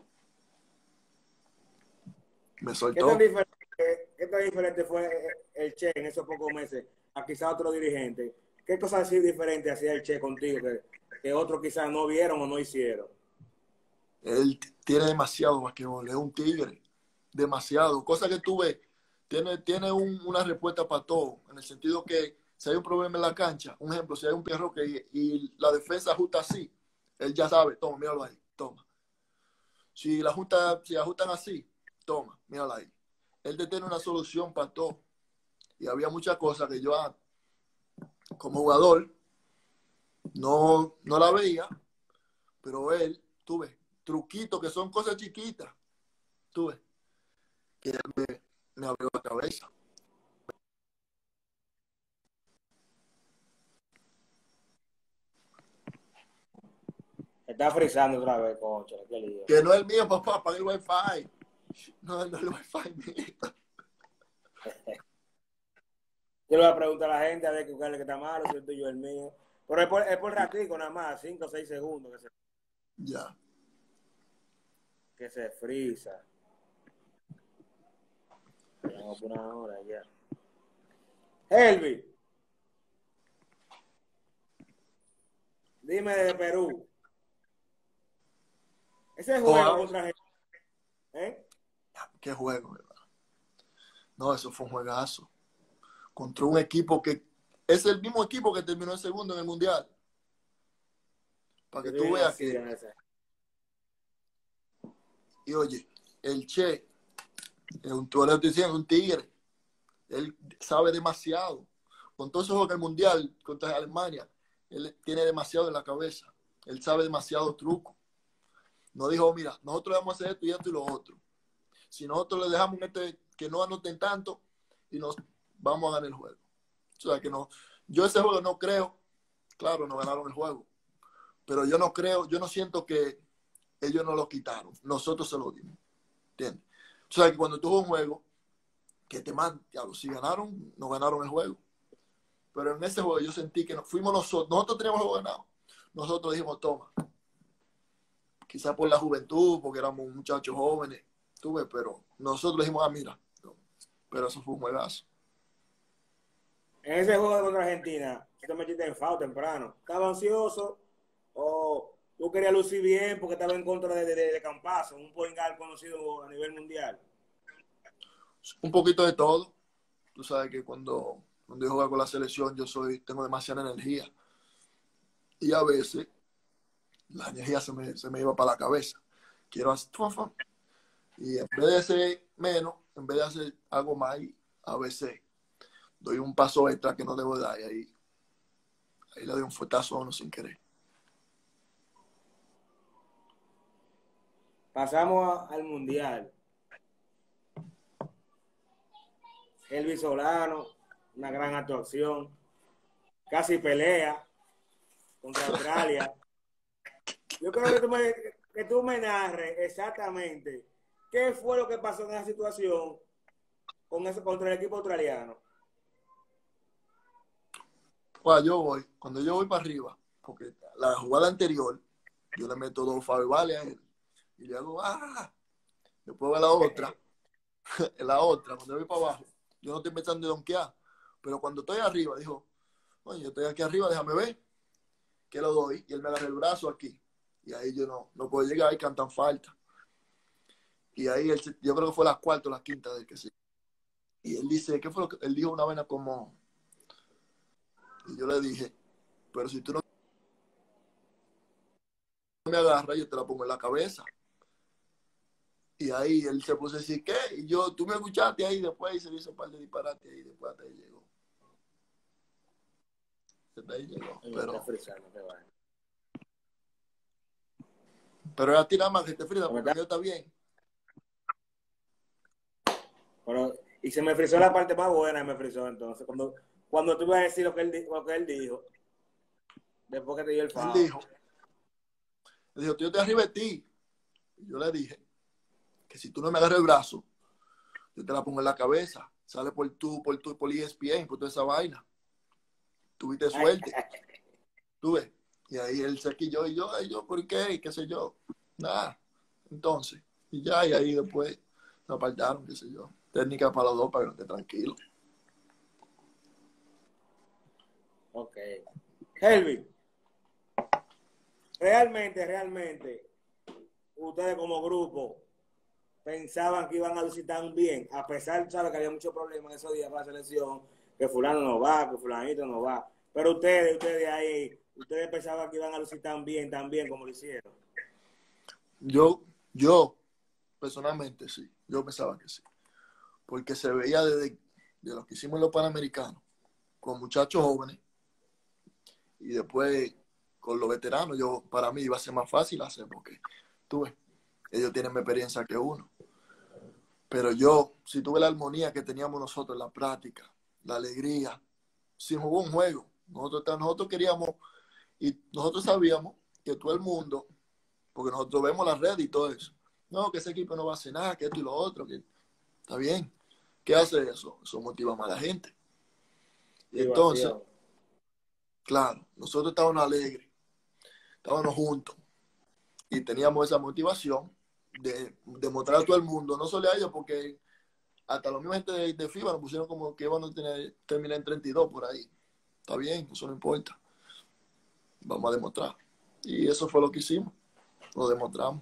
Me ¿Qué tan soltó. diferente, qué tan diferente fue el Che en esos pocos meses a quizás otro dirigente? ¿Qué cosas así diferentes hacía el Che contigo que otros quizás no vieron o no hicieron? Él tiene demasiado basquetbol, es un tigre. Demasiado. Cosa que tú ves, tiene una respuesta para todo. En el sentido que si hay un problema en la cancha, un ejemplo, si hay un perro y la defensa ajusta así, él ya sabe, toma, míralo ahí, toma. Si ajustan así, toma, míralo ahí. Él te tiene una solución para todo. Y había muchas cosas que yo, como jugador, no la veía, pero él, tú ves, truquitos que son cosas chiquitas, tú ves, que él me abrió la cabeza. Está frizando otra vez, concha, qué lío. Que no es el mío, papá, paga el wifi. No, no es el wifi mío. Yo le voy a preguntar a la gente a ver cuál es el que está malo, si el tuyo o el mío. Pero es por ratico nada más, 5 o 6 segundos Ya. que se frisa. Vamos por una hora ya. Helvi, dime de Perú. Ese juego contra gente, ¿eh? Qué juego, ¿verdad? No, eso fue un juegazo. Contra un equipo que es el mismo equipo que terminó en segundo en el Mundial. Para que tú veas que... Y oye, el Che es tú le estoy diciendo, un tigre. Él sabe demasiado. con todo eso que el Mundial contra Alemania, él tiene demasiado en la cabeza. Él sabe demasiados trucos. No dijo, mira, nosotros vamos a hacer esto y esto y lo otro. Si nosotros le dejamos que no anoten tanto y nos vamos a ganar el juego. O sea, que no, yo ese juego no creo, claro, no ganaron el juego, pero yo no creo, yo no siento que ellos no lo quitaron, nosotros se lo dimos, ¿entiendes? O sea, que cuando tú juegas un juego, que te mandan, si ganaron, no ganaron el juego. Pero en ese juego yo sentí que fuimos nosotros teníamos el juego ganado. Nosotros dijimos, toma, quizás por la juventud, porque éramos muchachos jóvenes, tuve, pero nosotros dijimos, mira, no. Pero eso fue un juegazo. En ese juego contra Argentina, tú te metiste en FAO temprano. ¿Estaba ansioso o tú querías lucir bien porque estaba en contra de Campazzo, un point guard conocido a nivel mundial? Un poquito de todo. Tú sabes que cuando yo juego con la selección, tengo demasiada energía. Y a veces la energía se me iba para la cabeza. Quiero hacer, y en vez de hacer menos, en vez de hacer algo más, a veces doy un paso extra que no debo dar y ahí le doy un fuetazo a uno sin querer. Pasamos al mundial. Elvis Solano, una gran actuación. Casi pelea contra Australia. Yo creo que tú me narres exactamente qué fue lo que pasó en esa situación contra el equipo australiano. Cuando yo voy para arriba, porque la jugada anterior, yo le meto 2 foul a él y le hago, después va la otra, en la otra, cuando yo voy para abajo, yo no estoy pensando en donkear, pero cuando estoy arriba, dijo, oye, yo estoy aquí arriba, déjame ver, que lo doy, y él me agarra el brazo aquí, y ahí yo no puedo llegar y cantan falta. Y ahí yo creo que fue la cuarta o la quinta del que sí. Y él dice, ¿qué fue lo que él dijo? Una vaina como, y yo le dije, pero si tú no me agarras, yo te la pongo en la cabeza. Y ahí él se puso a decir, ¿qué? Y yo, tú me escuchaste ahí después y se le hizo un par de disparates ahí, después hasta ahí llegó. Hasta ahí llegó. Pero era tirar más que te frita porque yo está bien. Pero, y se me frizó la parte más buena, me frizó entonces. Cuando tú ibas a decir lo que él dijo, después que te dio el foul. Él dijo, yo estoy arriba de ti. Y yo le dije que si tú no me agarras el brazo, yo te la pongo en la cabeza. Sale por ESPN, por toda esa vaina. Tuviste suerte. Tú ves. Y ahí él se quilló y yo, ¿por qué? Y qué sé yo. Nada. Entonces, y ahí después nos apartaron, qué sé yo. Técnica para los dos para que no esté tranquilo. Ok. Helvi, realmente, ustedes como grupo pensaban que iban a lucir tan bien, a pesar, ¿sabes? Que había muchos problemas en esos días para la selección, que fulano no va, que fulanito no va. Pero ustedes ahí, ustedes pensaban que iban a lucir tan bien como lo hicieron. Yo, personalmente, sí. Yo pensaba que sí. Porque se veía de lo que hicimos en los Panamericanos, con muchachos jóvenes, y después con los veteranos, para mí iba a ser más fácil hacer, porque tú ves, ellos tienen más experiencia que uno. Pero si tuve la armonía que teníamos nosotros en la práctica, la alegría, si jugó un juego, nosotros queríamos, y nosotros sabíamos que todo el mundo, porque nosotros vemos las redes y todo eso, no, que ese equipo no va a hacer nada, que esto y lo otro, que está bien. ¿Qué hace eso? Eso motiva más a la gente. Y entonces, claro, nosotros estábamos alegres, estábamos juntos y teníamos esa motivación de mostrar a todo el mundo, no solo a ellos, porque hasta los mismos gente de FIBA nos pusieron como que iban a terminar en 32 por ahí. Está bien, eso no importa. Vamos a demostrar. Y eso fue lo que hicimos. Lo demostramos.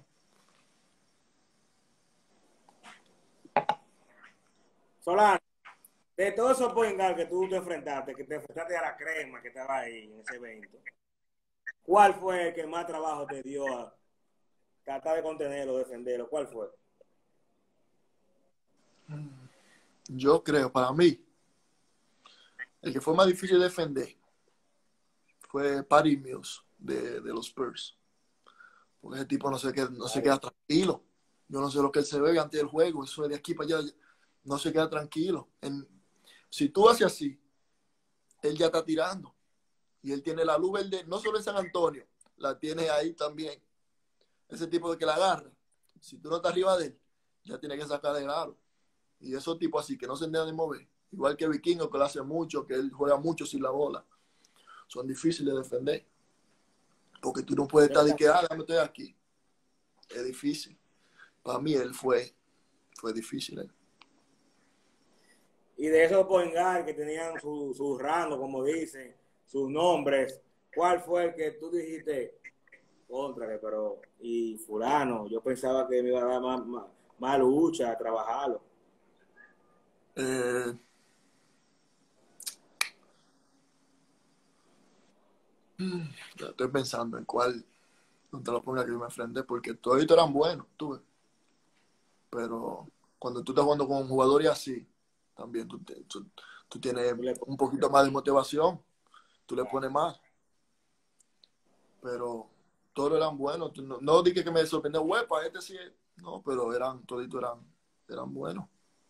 Solano, de todos esos point guard que tú te enfrentaste, a la crema que estaba ahí en ese evento, ¿cuál fue el que más trabajo te dio a tratar de contenerlo, defenderlo? ¿Cuál fue? Yo creo, para mí, El que fue más difícil de defender fue Patty Mills de los Spurs. Porque ese tipo no se queda tranquilo. Yo no sé lo que él se ve antes del juego. Eso de aquí para allá no se queda tranquilo. Si tú haces así, él ya está tirando. Y él tiene la luz verde, no solo en San Antonio, la tiene ahí también. Ese tipo de que la agarra. Si tú no estás arriba de él, ya tiene que sacar de lado. Y esos tipos así que no se dejan de mover. Igual que Vikingo, que lo hace mucho, que él juega mucho sin la bola. Son difíciles de defender. Porque tú no puedes estar de que, me estoy aquí. Es difícil. Para mí él fue difícil. Y de esos point guard que tenían su rango, como dicen, sus nombres, ¿cuál fue el que tú dijiste? Contra, pero, y fulano, yo pensaba que me iba a dar más lucha a trabajarlo. Estoy pensando en cuál no te lo ponga que yo me enfrenté, porque todos eran buenos, tú ves. Pero cuando tú estás jugando con un jugador y así, también tú tienes un poquito más de motivación, tú le pones más. Pero todos eran buenos. No dije que me sorprendió, huepa, este sí. No, pero toditos eran buenos.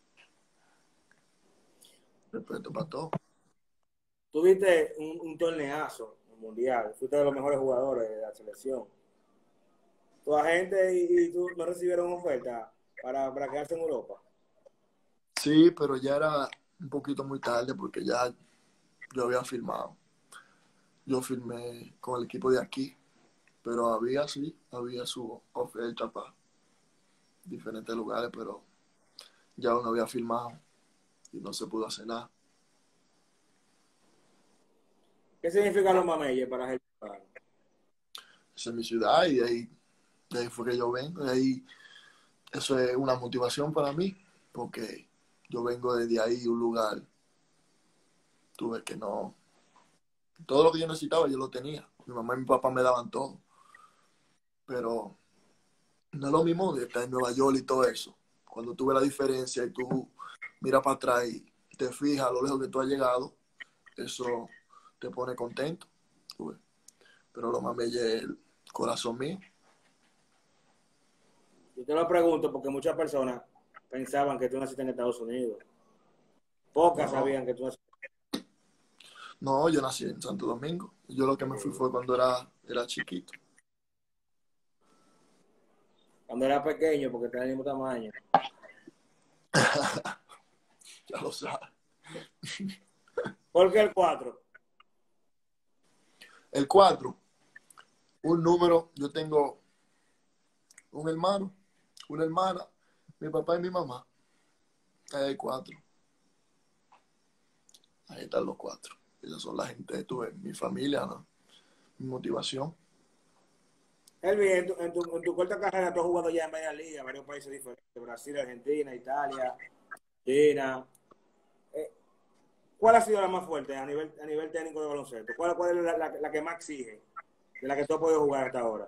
Respeto para todos. Tuviste un torneazo mundial, fuiste de los mejores jugadores de la selección. Tu agente y tú no recibieron oferta para quedarse en Europa. Sí, pero ya era un poquito muy tarde porque ya yo había firmado. Yo firmé con el equipo de aquí, pero había su oferta para diferentes lugares, pero ya uno había firmado y no se pudo hacer nada. ¿Qué significan los mameyes para el Esa es mi ciudad y de ahí fue que yo vengo. De ahí, eso es una motivación para mí, porque yo vengo desde ahí, un lugar, tuve que no, todo lo que yo necesitaba yo lo tenía. Mi mamá y mi papá me daban todo, pero no es lo mismo de estar en Nueva York y todo eso. Cuando tú ves la diferencia y tú miras para atrás y te fijas a lo lejos que tú has llegado, eso te pone contento. Pero lo más bello es el corazón mío. Yo te lo pregunto porque muchas personas pensaban que tú naciste en Estados Unidos. Pocas No, sabían que tú naciste. no, yo nací en Santo Domingo. Yo lo que me fui fue cuando era chiquito. Cuando era pequeño, porque tenía el mismo tamaño. Ya lo sabes. ¿Por qué el 4? El 4, un número, yo tengo un hermano, una hermana, mi papá y mi mamá. Ahí hay 4. Ahí están los 4. Esas son la gente de mi familia, ¿no? Mi motivación. Elvi, en tu corta carrera tú has jugado ya en varias ligas, varios países diferentes, Brasil, Argentina, Italia, China. ¿Cuál ha sido la más fuerte a nivel técnico de baloncesto? ¿Cuál es la que más exige de la que tú has podido jugar hasta ahora?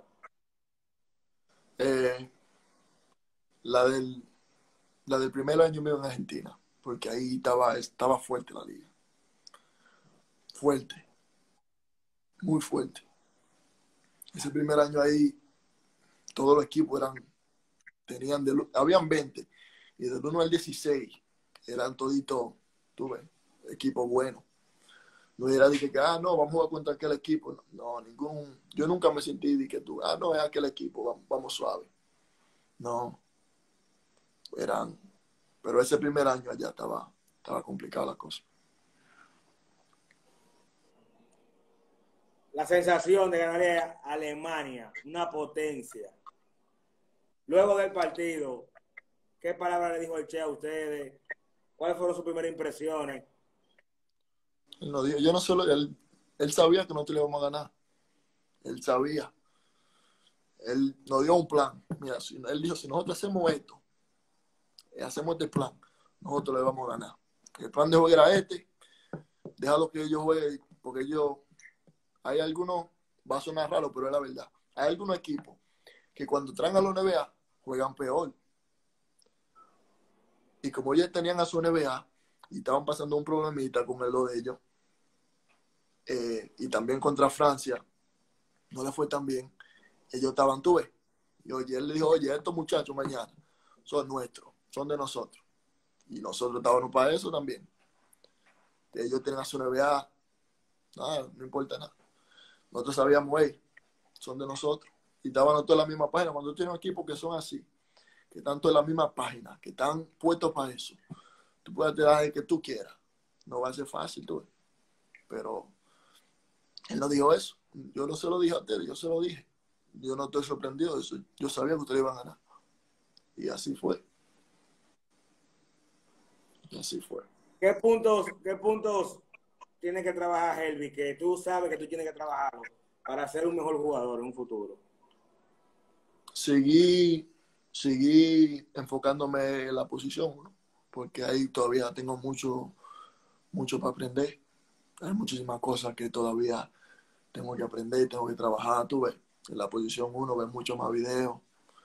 Eh, la, del, la del primer año mío en Argentina, porque ahí estaba fuerte la liga. Fuerte, muy fuerte. Ese primer año ahí, todos los equipos habían 20, y del 1 al 16 eran toditos, tú ves, equipos buenos. No era de que, no, vamos a jugar contra aquel equipo. No, yo nunca me sentí de que no, es aquel equipo, vamos suave. No, pero ese primer año allá estaba complicada la cosa. La sensación de ganarle a Alemania, una potencia. Luego del partido, ¿qué palabra le dijo el Che a ustedes? ¿Cuáles fueron sus primeras impresiones? Él no dijo, yo no solo, él sabía que nosotros le íbamos a ganar. Él sabía. Él nos dio un plan. Mira, él dijo, si nosotros hacemos esto, hacemos este plan, nosotros le vamos a ganar. El plan de juego era este, déjalo que ellos jueguen, porque hay algunos, va a sonar raro, pero es la verdad. Hay algunos equipos que cuando traen a la NBA juegan peor. Y como ellos tenían a su NBA y estaban pasando un problemita con lo de ellos, y también contra Francia, no le fue tan bien. Ellos estaban, tú ves. Y oye, él le dijo, oye, estos muchachos mañana son nuestros, son de nosotros. Y nosotros estábamos para eso también. Ellos tienen a su NBA, nada, no importa nada. Nosotros sabíamos, hey, son de nosotros. Y estaban todos en la misma página. Cuando tú tienes un equipo que son así, que están todos en la misma página, que están puestos para eso, tú puedes tirar el que tú quieras. No va a ser fácil, tú ves. Pero él no dijo eso. Yo no se lo dije a ustedes, yo se lo dije. Yo no estoy sorprendido de eso. Yo sabía que ustedes iban a ganar. Y así fue. Y así fue. ¿Qué puntos tiene que trabajar Helvi, que tú sabes que tú tienes que trabajarlo para ser un mejor jugador en un futuro? Seguí enfocándome en la posición, ¿no? Porque ahí todavía tengo mucho para aprender. Hay muchísimas cosas que todavía tengo que aprender, tengo que trabajar. Tú ves, en la posición 1 ves mucho más videos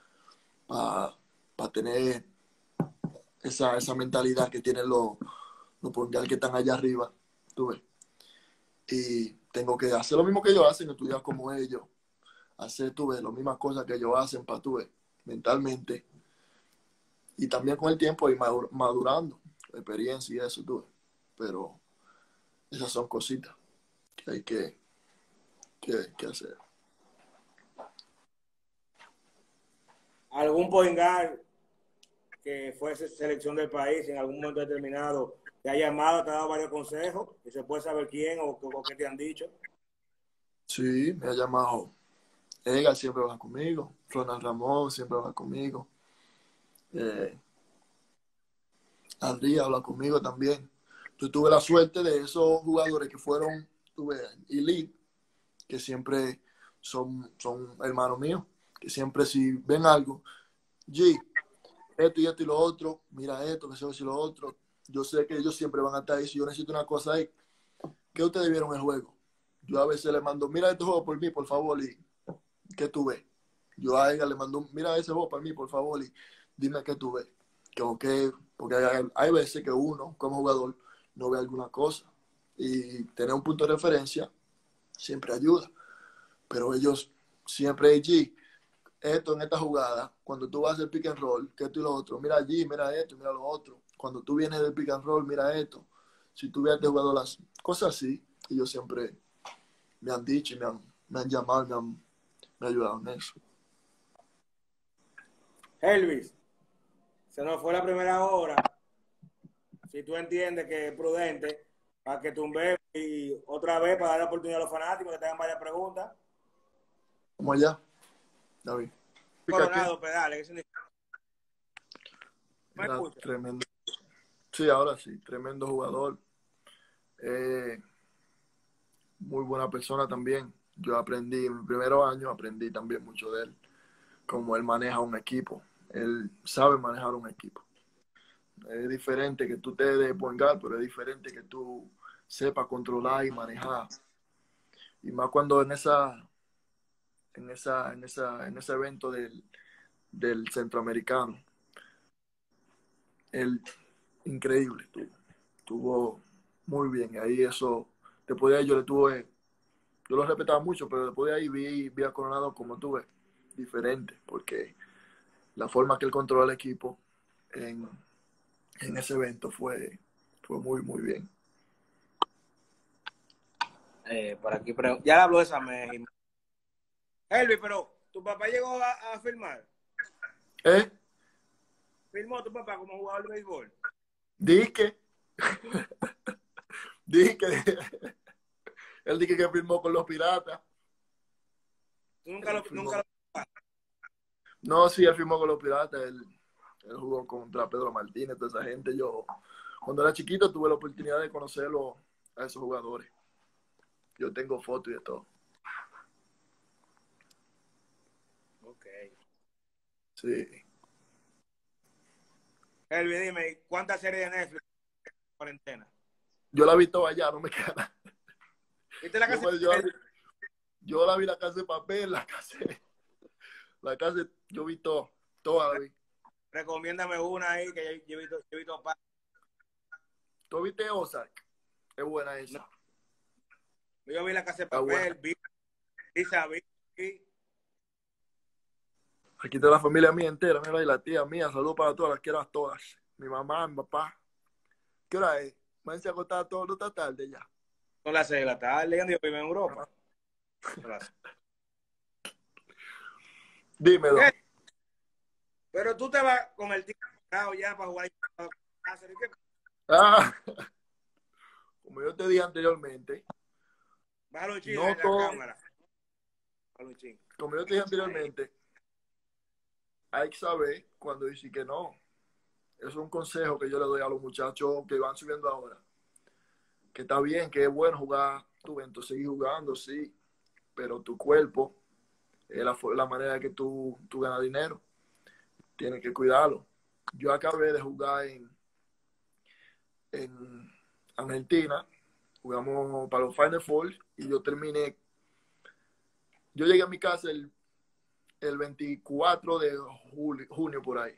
para tener esa mentalidad que tienen los pongal que están allá arriba. Tú ves. Y tengo que hacer lo mismo que ellos hacen, estudiar como ellos, hacer, tú ves, las mismas cosas que ellos hacen para, tú ves, mentalmente. Y también con el tiempo ir madurando, la experiencia y eso, tú ves. Pero esas son cositas que hay que hacer. ¿Algún point guard que fue selección del país en algún momento determinado te ha llamado, te ha dado varios consejos y se puede saber quién o qué te han dicho? Sí, me ha llamado. Edgar siempre va conmigo. Ronald Ramón siempre va conmigo. Eh, Andrés habla conmigo también. Yo tuve la suerte de esos jugadores que fueron, tuve elite, que siempre son hermanos míos, que siempre si ven algo, G, esto y lo otro, mira esto, que eso y lo otro. Yo sé que ellos siempre van a estar ahí. Si yo necesito una cosa ahí, ¿qué ustedes vieron el juego? Yo a veces le mando, mira este juego por mí, por favor, y ¿qué tú ves? Yo a ella le mando, mira ese juego para mí, por favor, y dime qué tú ves. Porque hay veces que uno, como jugador, no ve alguna cosa. Y tener un punto de referencia siempre ayuda. Pero ellos siempre, allí esto en esta jugada, cuando tú vas a hacer pick and roll, que esto y lo otro, mira allí, mira esto, mira lo otro. Cuando tú vienes del pick and roll, mira esto. Si tú ves a este jugador, las cosas así, ellos siempre me han dicho y me han llamado, me han ayudado en eso. Elvis, se nos fue la primera hora. Si tú entiendes que es prudente, para que tumbe y otra vez para dar la oportunidad a los fanáticos que tengan varias preguntas. ¿Cómo allá, David? ¿Pica qué? Coronado, pedales, ¿qué significa? ¿Me Era escuchas? tremendo. Sí, ahora sí, tremendo jugador. Eh, Muy buena persona también. Yo aprendí, en mi primer año aprendí también mucho de él, cómo él maneja un equipo. Él sabe manejar un equipo. Es diferente que tú te des point guard, pero es diferente que tú sepas controlar y manejar. Y más cuando en ese evento del centroamericano. Él, increíble, estuvo muy bien. Y ahí eso, después de ahí yo lo respetaba mucho, pero después de ahí vi a Coronado como tuve, diferente, porque la forma que él controló el equipo en, en ese evento fue muy bien. Por aquí, pero ya le habló esa México. Elvis, pero tu papá llegó a firmar. ¿Eh? ¿Firmó tu papá como jugador de béisbol? Dije, dije, él dije que firmó con los Piratas. ¿Tú nunca Él lo, firmó, nunca lo... no, sí, él firmó con los Piratas. Él jugó contra Pedro Martínez, toda esa gente. Yo, cuando era chiquito, tuve la oportunidad de conocerlo a esos jugadores. Yo tengo fotos y de todo. Ok. Sí. Elvis, dime, ¿cuántas series de Netflix en cuarentena? Yo la vi toda allá, no me queda nada. ¿Viste la Yo, casa? pues, yo la vi La Casa de Papel, yo vi toda la vi. Recomiéndame una ahí que yo he visto ¿Tú viste Ozark? Es buena no, esa. Yo vi La Casa de Está buena. Papel, vi Sabí. Aquí está la familia mía entera, mira, y la tía mía. Saludos para todas, las quiero a todas. Mi mamá, mi papá. ¿Qué hora es? Váyanse a acostar todo, no está tarde ya. Son las 6 de la tarde, yo vivo en Europa. Dímelo. ¿Qué? Pero tú te vas con el tiempo ya para jugar. Ah, como yo te dije anteriormente, Bájalo un chin no en la todo, cámara. Bájalo un chin. como yo te dije anteriormente, hay que saber cuando decir que no. Eso es un consejo que yo le doy a los muchachos que van subiendo ahora. Que está bien, que es bueno jugar, tú entonces seguir jugando, sí, pero tu cuerpo es la manera que tú ganas dinero. Tienes que cuidarlo. Yo acabé de jugar en Argentina, jugamos para los Final Four y yo terminé. Yo llegué a mi casa el 24 de junio por ahí.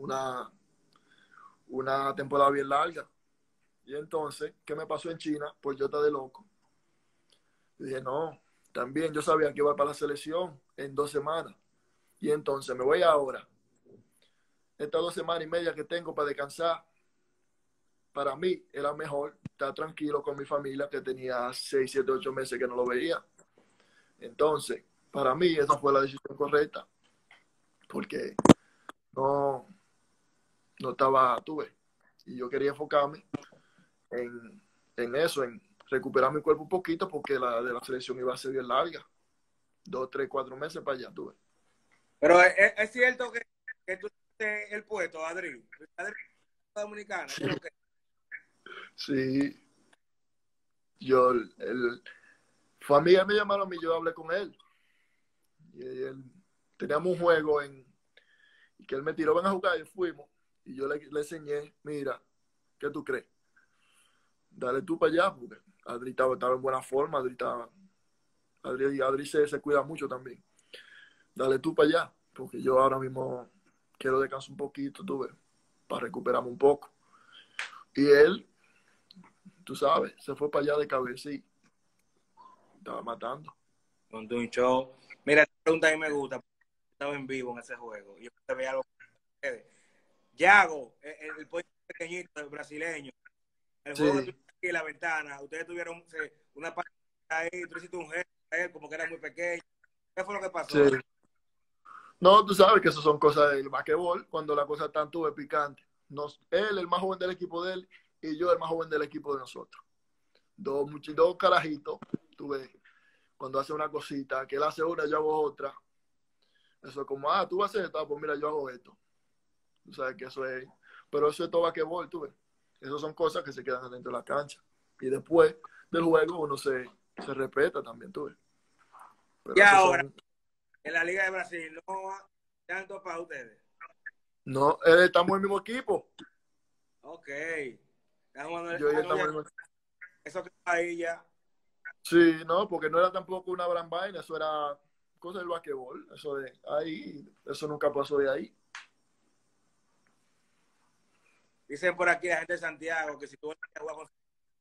Una temporada bien larga. Y entonces, ¿qué me pasó en China? Pues yo estaba de loco. Y dije, no, también yo sabía que iba para la selección en 2 semanas. Y entonces me voy ahora. Estas 2 semanas y media que tengo para descansar, para mí era mejor estar tranquilo con mi familia que tenía 6, 7, 8 meses que no lo veía. Entonces, para mí esa fue la decisión correcta. Porque no, no estaba, tuve. Y yo quería enfocarme en eso, en recuperar mi cuerpo un poquito, porque la de la selección iba a ser bien larga. 2, 3, 4 meses para allá, tuve. Pero es cierto que tú tienes el puesto, Adri. Adri dominicana, ¿qué es Sí, lo que? sí. Yo, fue a mí, él me llamaron a mí, yo hablé con él. Y él, teníamos un juego y que él me tiró, ven a jugar, y fuimos. Y yo le enseñé, mira, ¿qué tú crees? Dale tú para allá, porque Adri estaba en buena forma, Adri se cuida mucho también. Dale tú para allá, porque yo ahora mismo quiero descansar un poquito, tú ves, para recuperarme un poco. Y él, tú sabes, se fue para allá de cabeza y estaba matando. Monté un show. Mira, esta pregunta a mí me gusta. Estaba en vivo en ese juego. Yo te veía algo con ustedes. Yago, el pollo pequeñito, el brasileño. El juego que Sí, tuvieron aquí en la ventana, ustedes tuvieron una parte ahí, tú hiciste un gesto a él como que era muy pequeño. ¿Qué fue lo que sí. pasó? No, tú sabes que eso son cosas del basquetbol, cuando la cosa está tuve picante. Él, el más joven del equipo de él, y yo, el más joven del equipo de nosotros. Dos carajitos, tú ves, cuando hace una cosita, que él hace una, yo hago otra. Eso es como, tú vas a hacer esto, pues mira, yo hago esto. Tú sabes que eso es, pero eso es todo basquetbol, tú ves. Esas son cosas que se quedan dentro de la cancha. Y después del juego uno se respeta también, tú ves. Y Pero eso ahora, son, en la Liga de Brasil, no tanto para ustedes. no, estamos en el mismo equipo. Ok. Estamos, Yo y él no, estamos ya, en el mismo equipo. eso que está ahí ya. Sí, no, porque no era tampoco una gran vaina, eso era cosa del basquetbol, eso de ahí, eso nunca pasó de ahí. Dicen por aquí la gente de Santiago que si tú vas a jugar con...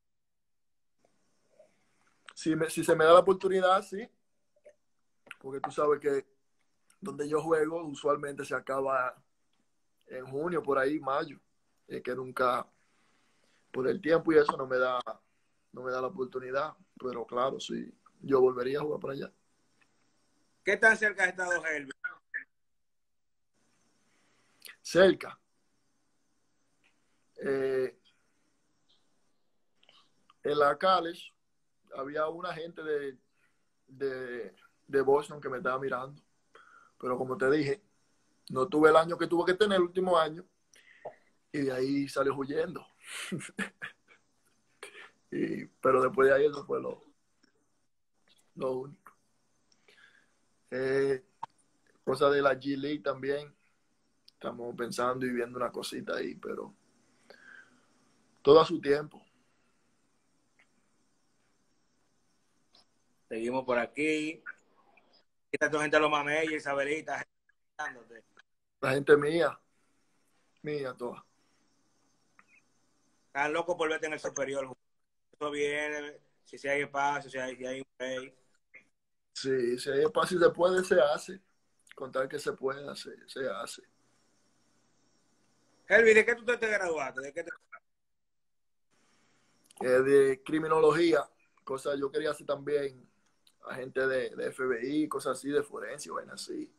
Si se me da la oportunidad, sí, porque tú sabes que donde yo juego usualmente se acaba en junio, por ahí, mayo, que nunca, por el tiempo y eso no me da la oportunidad, pero claro, sí, yo volvería a jugar por allá. ¿Qué tan cerca ha estado Helvi? Cerca, eh, en la college había una gente de, de Boston que me estaba mirando, pero como te dije, no tuve el año que tuve que tener el último año y de ahí salió huyendo. Pero después de ahí eso fue lo único. Eh, Cosa de la G League también. Estamos pensando y viendo una cosita ahí, pero todo a su tiempo. Seguimos por aquí. Esta tu gente lo mamey, Isabelita, La gente mía toda. están locos por verte en el superior. Eso viene, si hay espacio, si hay un play. Sí, si hay espacio y se puede, se hace. Contar que se pueda, se hace. Helvi, ¿de qué tú te graduaste? ¿De qué te... De criminología, cosas yo quería hacer también, agente de FBI, cosas así, de forense, bueno, así.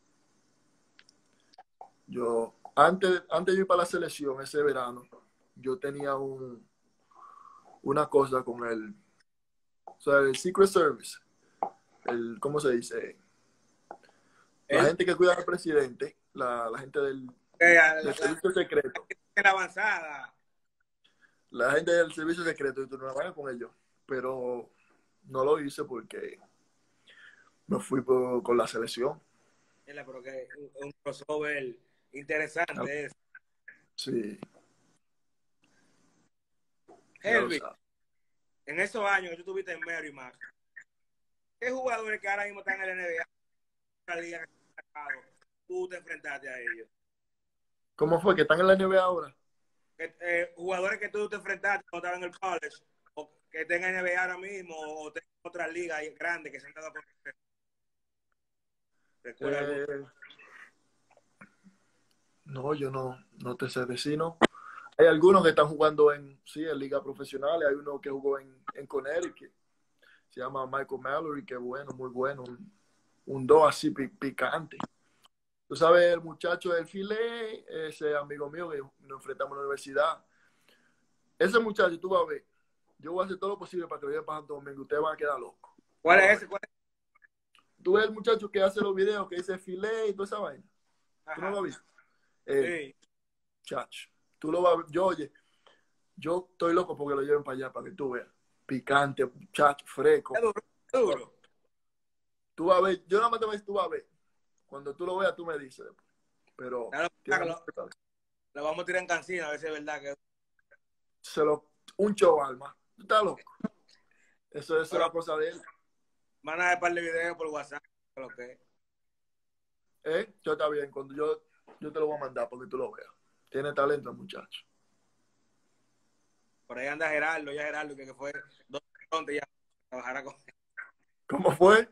Yo, antes de ir para la selección ese verano, yo tenía una cosa con o sea, el Secret Service, ¿cómo se dice? La Él, gente que cuida al presidente, la gente del servicio secreto, la avanzada. la gente del servicio secreto, y tú no vayas con ellos, pero no lo hice porque me fui con la selección. Pero que un crossover interesante es. Sí, ya lo Helvi, sabes. en esos años que tú estuviste en Merrimack, ¿qué jugadores que ahora mismo están en la NBA, la liga, tú te enfrentaste a ellos? ¿Cómo fue? ¿Que están en la NBA ahora? Jugadores que tú te enfrentaste cuando estabas en el college, o que estén en NBA ahora mismo, o tengan otras ligas grandes que se han dado a conocer. ¿Recuerda algún? Eh, no, yo no te sé decir, ¿no? Hay algunos que están jugando sí, en ligas profesionales. Hay uno que jugó en Connecticut. Se llama Michael Mallory, que bueno, muy bueno. Un 2 así picante. Tú sabes, el muchacho del File, ese amigo mío que nos enfrentamos en la universidad. Ese muchacho, tú vas a ver. Yo voy a hacer todo lo posible para que lo lleven para Santo Domingo. Ustedes van a quedar locos. ¿Cuál es ese? ¿Cuál es? Tú ves el muchacho que hace los videos, que dice File y toda esa vaina. ¿Tú no lo Ajá. has visto? Sí. Chacho. Tú lo vas a ver. Yo estoy loco porque lo lleven para allá, para que tú veas. Picante, chacho, fresco. Es duro, es duro. Tú vas a ver, yo nada más te voy a decir, tú vas a ver. Cuando tú lo veas, tú me dices después. Pero Claro, tiene lo, lo vamos a tirar en cancina a ver si es verdad que. un show, alma. ¿Tú estás loco? Eso es Pero la cosa de él. manda un par de videos por WhatsApp. Lo que. Yo está bien, cuando yo te lo voy a mandar porque tú lo veas. Tiene talento el muchacho. Por ahí anda Gerardo, ya Gerardo, que fue 2 ya trabajará con. ¿Cómo fue?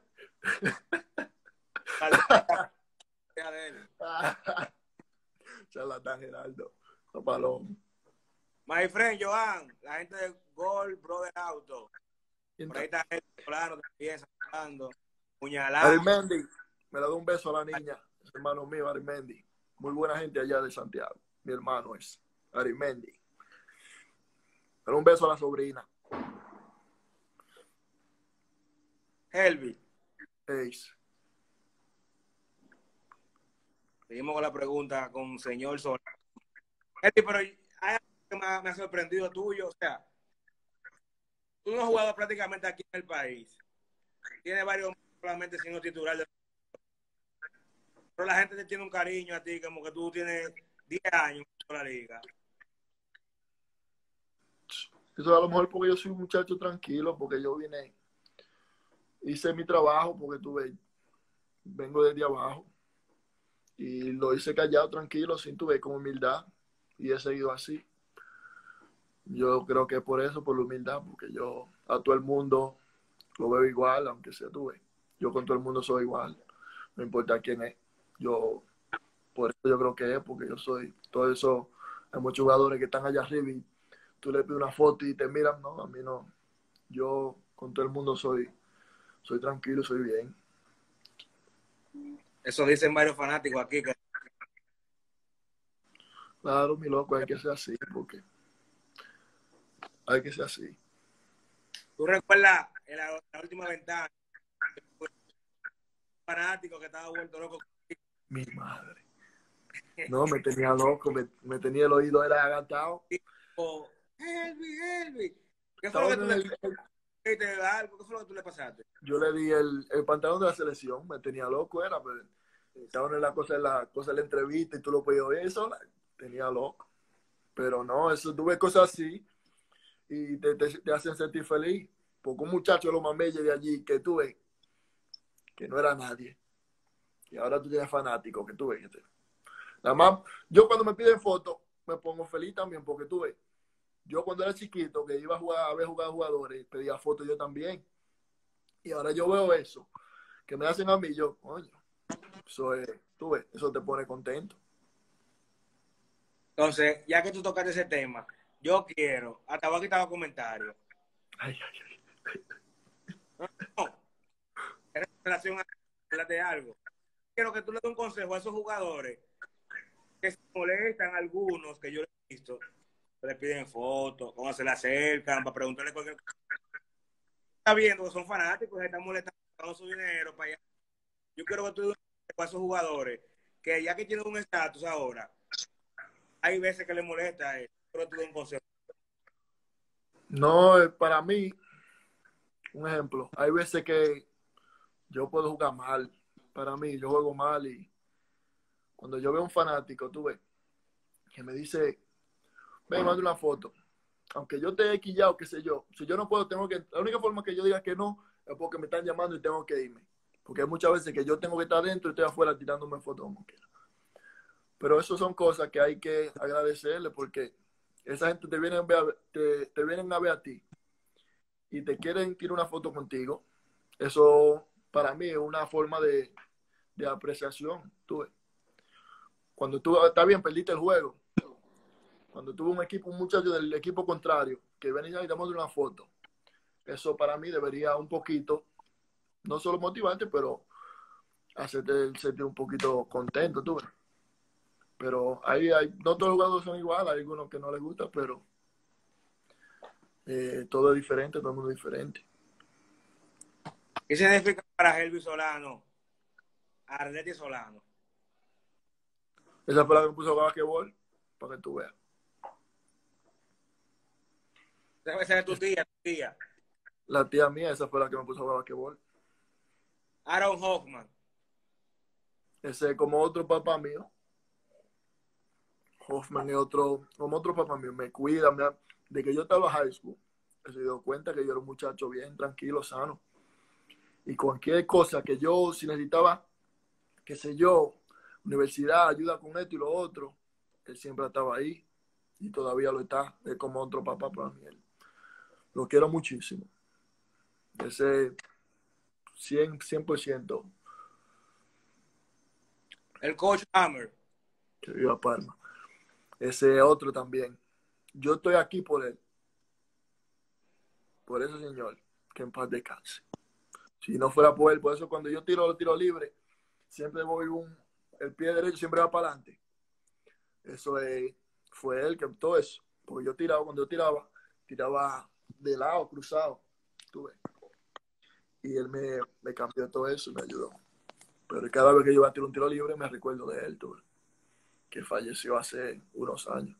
De él. Charlatán Geraldo. Paloma. My friend, Joan, la gente de Gold Brother Auto. Por ahí Entonces, está el plano también saludando. Puñalada. Arimendi, me le doy un beso a la niña, es hermano mío, Arimendi. Muy buena gente allá de Santiago. Mi hermano es Arimendi. Pero un beso a la sobrina. Helvi. Ace. Seguimos con la pregunta con señor Sol. Helvi, pero hay algo que me ha sorprendido tuyo. O sea, tú no has jugado prácticamente aquí en el país. Tienes varios solamente siendo titular de... Pero la gente te tiene un cariño a ti, como que tú tienes 10 años en la liga. Eso a lo mejor porque yo soy un muchacho tranquilo, porque yo hice mi trabajo, porque vengo desde abajo. Y lo hice callado, tranquilo, sin con humildad. Y he seguido así. Yo creo que por eso, por la humildad, porque yo a todo el mundo lo veo igual, aunque sea tuve. Yo con todo el mundo soy igual, no importa quién es. Yo, por eso yo creo que es, porque yo soy, todo eso, hay muchos jugadores que están allá arriba y tú le pides una foto y te miran, no, a mí no. Yo con todo el mundo soy tranquilo, soy bien. Eso dicen varios fanáticos aquí. Que... Claro, mi loco, hay que ser así, porque hay que ser así. ¿Tú recuerdas en la última ventana? Un fanático que estaba vuelto loco. Mi madre. No, me tenía loco, me tenía el oído, era agantado. Tipo, Helvi. ¿Qué fue lo Estaba que tú en le dijiste? Algo? ¿Qué fue lo que tú le pasaste? yo le di el pantalón de la selección, me tenía loco, pero estaban en la cosa de la entrevista y tú lo podías oír, eso tenía loco. Pero no, eso tuve cosas así y te hacen sentir feliz. Porque un muchacho de los mameyes de allí que tú ves que no era nadie. Y ahora tú tienes fanáticos que tú ves. Nada más, yo cuando me piden fotos me pongo feliz también porque tú ves. yo cuando era chiquito, que iba a jugar, a ver jugar jugadores, pedía fotos yo también. Y ahora yo veo eso, que me hacen a mí, yo, coño, eso es, tú ves, eso te pone contento. Entonces, ya que tú tocaste ese tema, yo quiero, hasta voy a quitar los comentarios. Ay, ay, ay. No, en relación a hablar de algo. Quiero que tú le des un consejo a esos jugadores que se molestan algunos que yo he visto, que le piden fotos, cómo se le acercan para preguntarle cualquier cosa. Está viendo que son fanáticos, que están molestando dando su dinero para allá. Yo quiero que tú le des un consejo a esos jugadores que ya que tienen un estatus ahora, hay veces que les molesta a él. Quiero que tú le des un consejo. No, para mí, un ejemplo, hay veces que yo puedo jugar mal. Para mí, yo juego mal y cuando yo veo un fanático, tú ves, que me dice, ven, manda una foto. Aunque yo te he quillado, qué sé yo, si yo no puedo, tengo que, la única forma que yo diga que no es porque me están llamando y tengo que irme. Porque hay muchas veces que yo tengo que estar dentro y estoy afuera tirándome fotos como quiera. Pero eso son cosas que hay que agradecerle porque esa gente te vienen a ver a ti y te quieren tirar una foto contigo. Eso para mí es una forma de apreciación. Tú ves. Cuando tú está bien, perdiste el juego. Cuando tuve un equipo, un muchacho del equipo contrario que venía y damos una foto, eso para mí debería un poquito, no solo motivarte, pero hacerte sentir un poquito contento, tú ves. Pero no todos los jugadores son iguales, hay algunos que no les gusta, pero todo es diferente, todo el mundo es diferente. ¿Qué significa para Helvi Solano, Arleti Solano? Esa fue la que me puso a jugar basquetbol, para que tú veas. Debe ser tu tía, tu tía. La tía mía, esa fue la que me puso a jugar basquetbol. Aaron Hoffman. Ese es como otro papá mío. Hoffman es otro, como otro papá mío. Me cuida, de que yo estaba en high school. Se dio cuenta que yo era un muchacho bien, tranquilo, sano. Y cualquier cosa que yo, si necesitaba, qué sé yo, universidad, ayuda con esto y lo otro, él siempre estaba ahí y todavía lo está. Es como otro papá para mí. Lo quiero muchísimo. Ese 100% El coach Hammer. que viva Palma. Ese otro también. Yo estoy aquí por ese señor, que en paz descanse. Si no fuera por él, por eso cuando yo tiro los tiros libres, siempre voy el pie derecho siempre va para adelante. Eso fue él que todo eso. Porque yo tiraba, cuando yo tiraba de lado, cruzado. Tú ves. Y él me cambió todo eso y me ayudó. Pero cada vez que yo iba a tirar un tiro libre, me recuerdo de él, tú ves, que falleció hace unos años.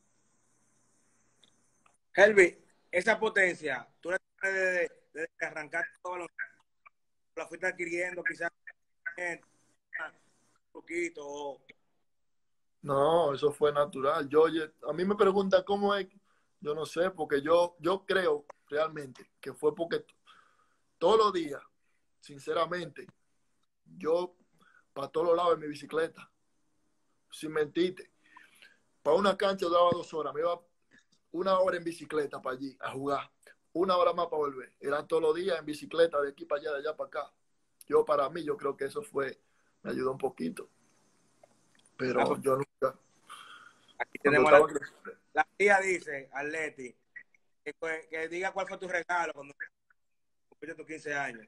Helvi, esa potencia, tú la tienes desde que arrancaste todo la fuiste adquiriendo quizás un poquito. No, eso fue natural. A mí me preguntan cómo es, yo no sé, porque yo creo realmente que fue porque todos los días, sinceramente, yo para todos los lados en mi bicicleta, sin mentirte, para una cancha daba 2 horas, me iba 1 hora en bicicleta para allí a jugar, 1 hora más para volver. Eran todos los días en bicicleta de aquí para allá, de allá para acá. Para mí, yo creo que eso me ayudó un poquito. Ah, Pero pues yo nunca, aquí cuando tenemos estaba creciendo, la tía dice, Arleti, que diga cuál fue tu regalo cuando cumpliste tus 15 años.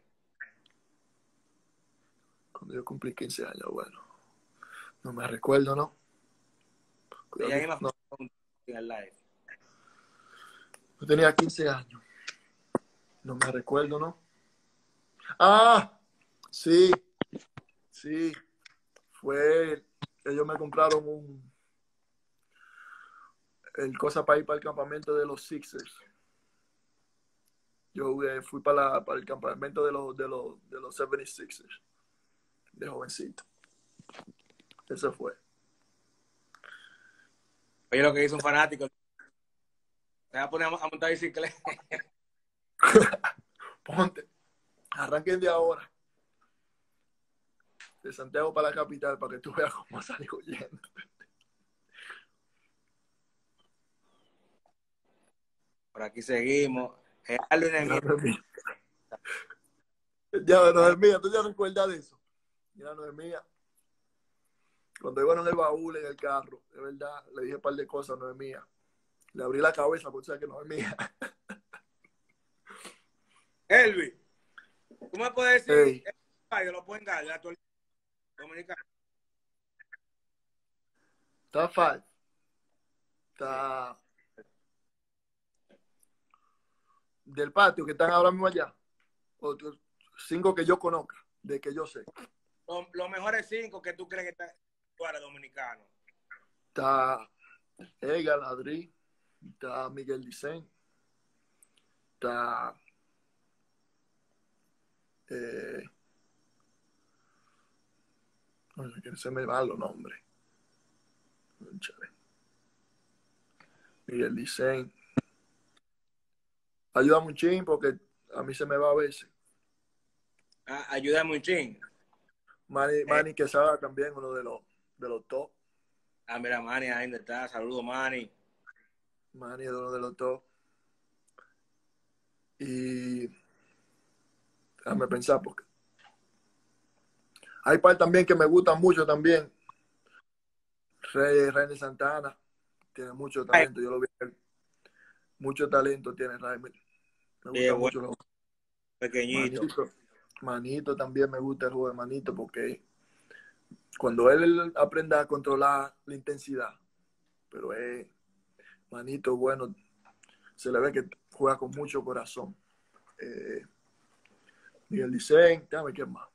cuando yo cumplí 15 años, bueno, no me recuerdo, ¿no? Cuidado Ella que misma no, fue en el live. yo tenía 15 años, no me recuerdo, ¿no? Ah, sí, sí, fue, ellos me compraron el cosa para ir para el campamento de los Sixers. Yo fui para el campamento de los 76ers, de jovencito. Eso fue. Oye, lo que hizo un fanático, se va a poner a montar bicicleta. Ponte, arranquen de ahora, de Santiago para la capital, para que tú veas cómo salí huyendo. Por aquí seguimos. Gerardo y Mira, Nehemiah. Noemí. Ya, Noemí, ¿tú ya recuerdas de eso? Mira, Noemí, cuando iban en el baúl, en el carro, de verdad, le dije un par de cosas a Noemí. Le abrí la cabeza, por ser que Noemí. Elvi, ¿tú me puedes decir? Hey, Yo lo puedo engañar, la actualidad dominicana. está fácil. Sí. Está del patio que están ahora mismo allá. Otros 5 que yo conozca, de que yo sé. Los mejores 5 que tú crees que están jugadores dominicanos. Está Edgar Adri, está Miguel Dicen, está no sé, que se me van los nombres. Miguel Dicen. Ayúdame un ching porque a mí se me va a veces. Ayúdame un ching. Manny Quesada también, uno de los top. Mira, Manny, ahí está. Saludos, Manny. Manny es uno de los top. Y déjame pensar porque hay par también que me gustan mucho también. René Santana tiene mucho Ay, talento. Yo lo vi. Mucho talento tiene Raimel. Me sí, gusta bueno, mucho. pequeñito. Manito. Manito también me gusta el juego de Manito porque cuando él aprenda a controlar la intensidad, pero es Manito bueno, se le ve que juega con mucho corazón. Miguel Dicen, déjame qué más.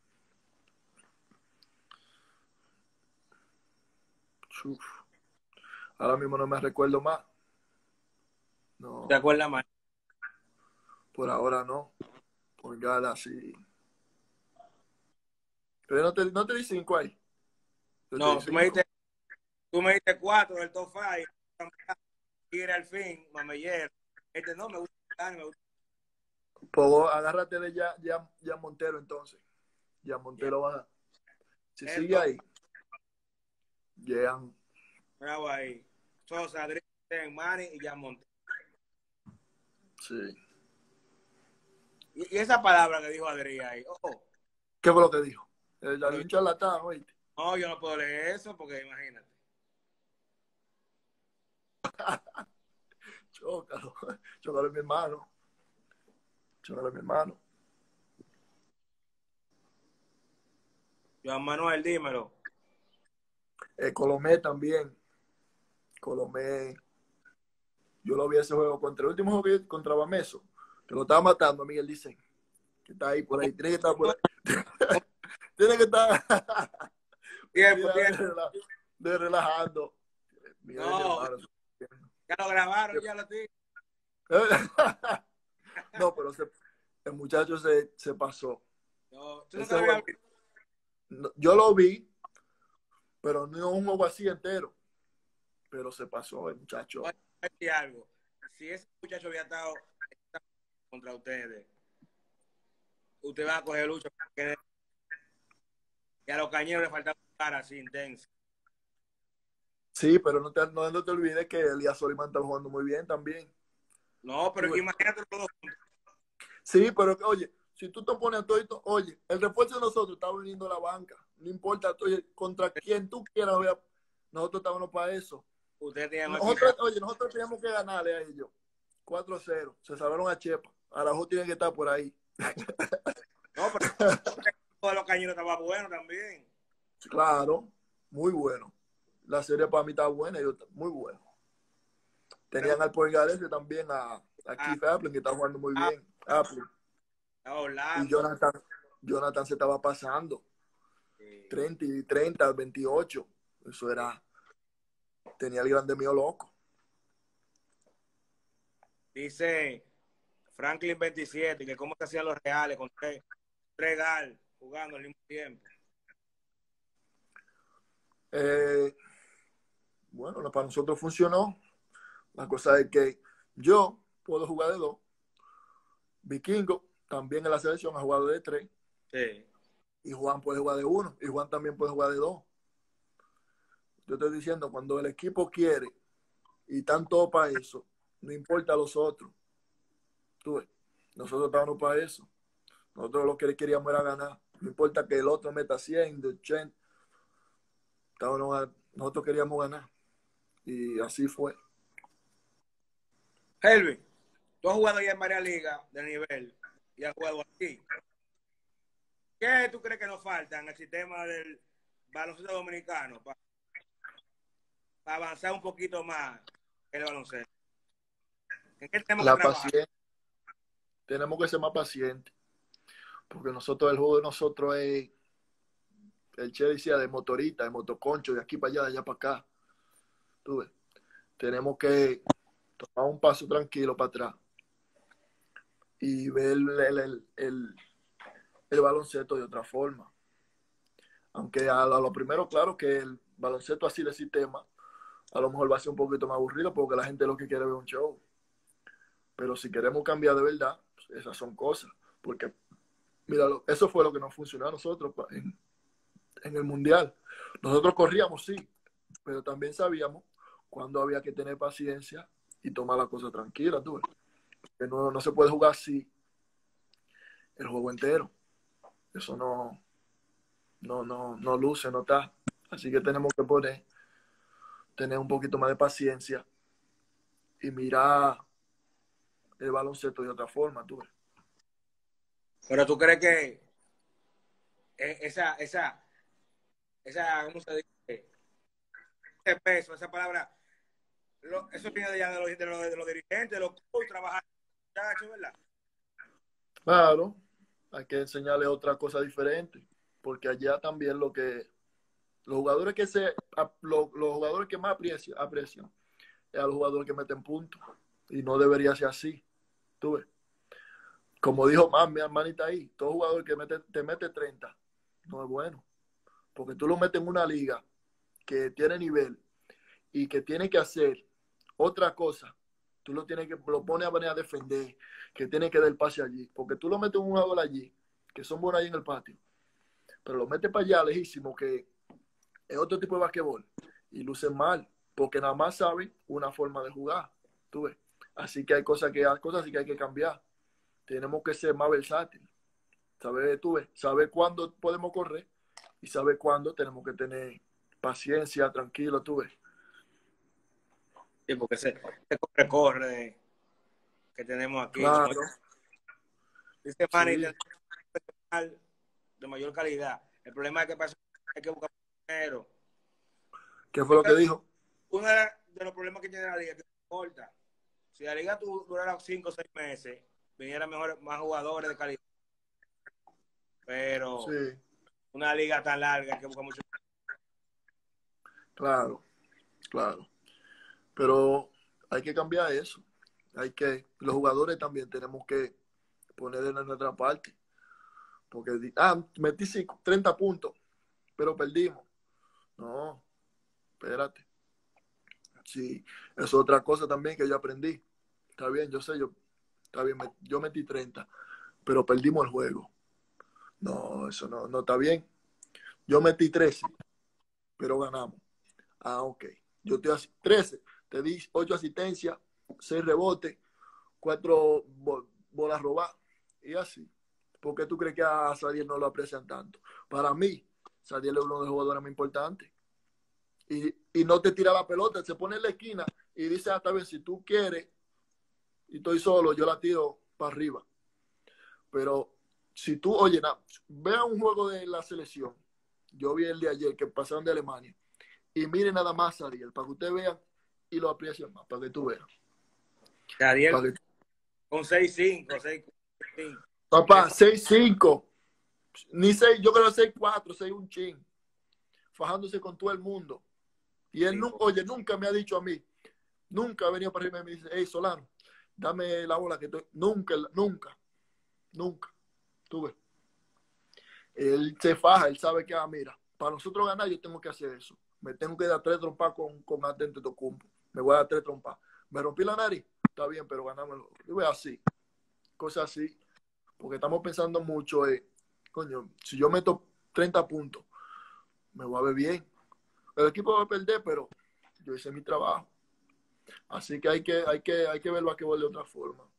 Uf, ahora mismo no me recuerdo más. ¿Te No, acuerdas, Manny? por ahora no. Por Gala sí. Pero no te di 5 ahí. Yo te di No, 5. tú me diste 4 del top 5. Ir al fin, mameyero. No, me gusta, me gusta. Pues agárrate de ya Montero entonces. Ya Yeah. Montero va. Si El sigue top, ahí, llegan. bravo ahí. Sosa, Adrián, Manny y ya monté. Sí. Y esa palabra que dijo Adrián ahí, ¿Qué fue lo que dijo? pero Había un charlatán, oíste. no, yo no puedo leer eso porque imagínate. Chócalo. Chócalo mi hermano. Chócalo mi hermano. Joan Manuel, dímelo. Colomé también. Colomé. Yo lo vi ese juego contra el último juego contra Bameso. Que lo estaba matando, Miguel dice. Que está ahí por ¿Cómo? ahí. Tiene que estar por ahí. Tiene que estar un Tiempo, día tiempo. de relajando. Miguel es mi No, hermano. ya lo grabaron, ya lo tiene. No, pero el muchacho se pasó. No, tú nunca Ese lo habías juego, visto. yo lo vi, pero no un juego así entero. Pero se pasó el Voy muchacho. a decir algo. Si ese muchacho había estado contra ustedes, ustedes van a coger lucha. Porque a los cañeros les falta cara así intensa. Sí, pero no te olvides que Elías Soliman está jugando muy bien también. No, ¿Tú pero ves? imagínate los dos juntos. Sí, pero oye, si tú te pones a todo, oye, el refuerzo de nosotros está viniendo a la banca. No importa, oye, contra quien tú quieras, oye, nosotros estamos para eso. Ustedes tenían más Nosotros, quizás. oye, nosotros teníamos que ganarle a ellos. 4-0. Se salvaron a Chepa. Araujo tiene que estar por ahí. No, pero todos los cañeros estaba bueno también. Claro, muy bueno. La serie para mí está buena, muy bueno. Pero Tenían al Poingarese también a a, Keith Appling, que está jugando muy a, bien. Appling. a Y Orlando. Jonathan se estaba pasando. Sí. 30 y 30, 28. Eso era. Tenía el grande mío loco. Dice Franklin 27 que cómo se hacían los reales con tres gal jugando al mismo tiempo. Eh, bueno, para nosotros funcionó. La cosa es que yo puedo jugar de dos. Vikingo también en la selección ha jugado de tres. Sí. Y Juan puede jugar de uno. Y Juan también puede jugar de dos. Yo estoy diciendo, cuando el equipo quiere y están todos para eso, no importa a los otros. Tú ves, nosotros estábamos para eso. Nosotros lo que queríamos era ganar. No importa que el otro meta 100, de 80. Nosotros queríamos ganar. Y así fue. Helvi, tú has jugado ya en varias ligas de nivel y has jugado aquí. ¿Qué tú crees que nos falta en el sistema del baloncesto dominicano para avanzar un poquito más en el baloncesto? ¿En qué tenemos que La trabajar? paciencia. Tenemos que ser más pacientes. Porque nosotros, el juego de nosotros es, el Che decía, de motorita, de motoconcho, de aquí para allá, de allá para acá. Tú ves. Tenemos que tomar un paso tranquilo para atrás y ver el baloncesto de otra forma. Aunque a lo primero, claro que el baloncesto así de sistema, a lo mejor va a ser un poquito más aburrido porque la gente lo que quiere es ver un show. Pero si queremos cambiar de verdad, pues esas son cosas. Porque, mira, eso fue lo que nos funcionó a nosotros en el Mundial. Nosotros corríamos, sí, pero también sabíamos cuándo había que tener paciencia y tomar la cosa tranquila, tú ves. Que no se puede jugar así el juego entero. Eso no luce, no está. Así que tenemos que tener un poquito más de paciencia y mirar el baloncesto de otra forma, tú ves. Pero tú crees que ¿cómo se dice? Ese peso, esa palabra, eso viene ya de los dirigentes, de los coaches, trabajar, muchachos, ¿verdad? Claro, hay que enseñarle otra cosa diferente, porque allá también los jugadores los jugadores que más aprecian es a los jugadores que meten puntos, y no debería ser así, tú ves. Como dijo mi hermanita ahí, todo jugador que te mete 30 no es bueno, porque tú lo metes en una liga que tiene nivel y que tiene que hacer otra cosa. Tú lo pones a venir a defender, que tiene que dar el pase allí, porque tú lo metes en un jugador allí, que son buenos ahí en el patio, pero lo metes para allá lejísimo, que es otro tipo de basquetbol, y lucen mal, porque nada más saben una forma de jugar, tú ves. Así que hay cosas sí que hay que cambiar. Tenemos que ser más versátiles. Saber cuándo podemos correr y saber cuándo tenemos que tener paciencia, tranquilo, tú ves. Sí, porque ese corre que tenemos aquí, como Claro, dice Manny, sí. tenemos personal de mayor calidad. El problema es que pasa hay que buscar dinero. ¿Qué fue lo que dijo? Uno de los problemas que tiene la liga es que no importa. Si la liga durara 5 o 6 meses, vinieran más jugadores de calidad. Pero Sí, una liga tan larga que busca mucho. claro, claro. Pero hay que cambiar eso. Los jugadores también tenemos que poner en nuestra parte. Porque, metí 30 puntos, pero perdimos. No, espérate. Sí, es otra cosa también que yo aprendí. Está bien, está bien, yo metí 30, pero perdimos el juego. No, eso no está bien. Yo metí 13, pero ganamos. Ah, ok. Yo te 13, te di 8 asistencias, 6 rebotes, 4 bolas robadas y así. ¿Por qué tú crees que a Sadiel no lo aprecian tanto? Para mí, Sadiel es uno de los jugadores más importantes. Y no te tira la pelota, se pone en la esquina y dice, hasta bien, si tú quieres y estoy solo, yo la tiro para arriba. Pero si tú, oye, vea un juego de la selección. Yo vi el de ayer que pasaron de Alemania. Y miren nada más a Ariel, para que ustedes vean y lo aprecien más, para que tú veas. Ariel Para que, con 6'5", 6'5". papá, 6'5", ni 6, yo creo 6'4", 6 un chin, fajándose con todo el mundo. Y él, oye, nunca me ha dicho a mí, nunca ha venido para arriba y me dice, hey, Solano, dame la bola que estoy. Nunca, nunca, nunca. Tú ves. Él se faja, él sabe que, mira, para nosotros ganar yo tengo que hacer eso. Me tengo que dar 3 trompas con Atento Tocumpo. Me voy a dar 3 trompas. Me rompí la nariz, está bien, pero ganamos. Yo voy así, cosas así. Porque estamos pensando mucho, coño, si yo meto 30 puntos, me voy a ver bien. El equipo va a perder, pero yo hice mi trabajo. Así que hay que ver el basquetbol de otra forma.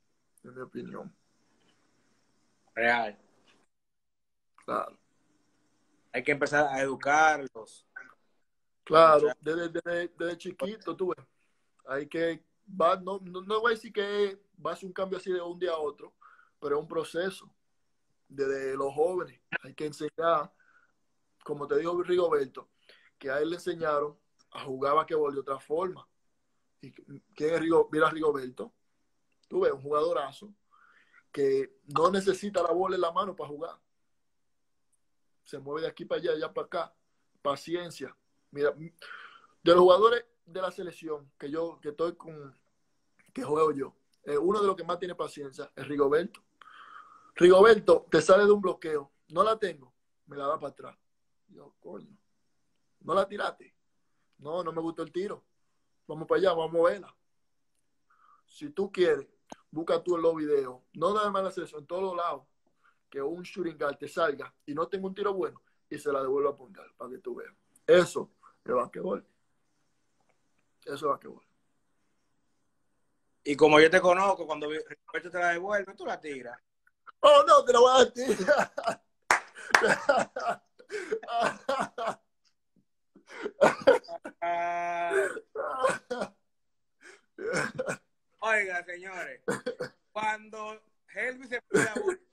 en mi opinión. Real. Claro. Hay que empezar a educarlos. Claro, desde chiquito, tú ves. Hay que, no voy a decir que va a ser un cambio así de un día a otro, pero es un proceso. Desde los jóvenes hay que enseñar, como te dijo Rigoberto, que a él le enseñaron a jugar basquetbol de otra forma. ¿Y quién es mira Rigoberto? Tú ves, un jugadorazo que no necesita la bola en la mano para jugar. Se mueve de aquí para allá, allá para acá. Paciencia. Mira, de los jugadores de la selección que estoy con, que juego yo, uno de los que más tiene paciencia es Rigoberto. Rigoberto te sale de un bloqueo, no la tengo, me la da para atrás. Yo, coño, no la tiraste. No, no me gustó el tiro. Vamos para allá, vamos a moverla. Si tú quieres, busca tú en los videos, no nada más en la selección, en todos los lados, que un shooting guard te salga y no tenga un tiro bueno y se la devuelva a poner para que tú veas. Eso es basquetbol. Eso es basquetbol. Y como yo te conozco, cuando Roberto te la devuelve, tú la tiras. Oh, no, te la voy a decir. Oiga, señores, cuando Helvi se pone la bola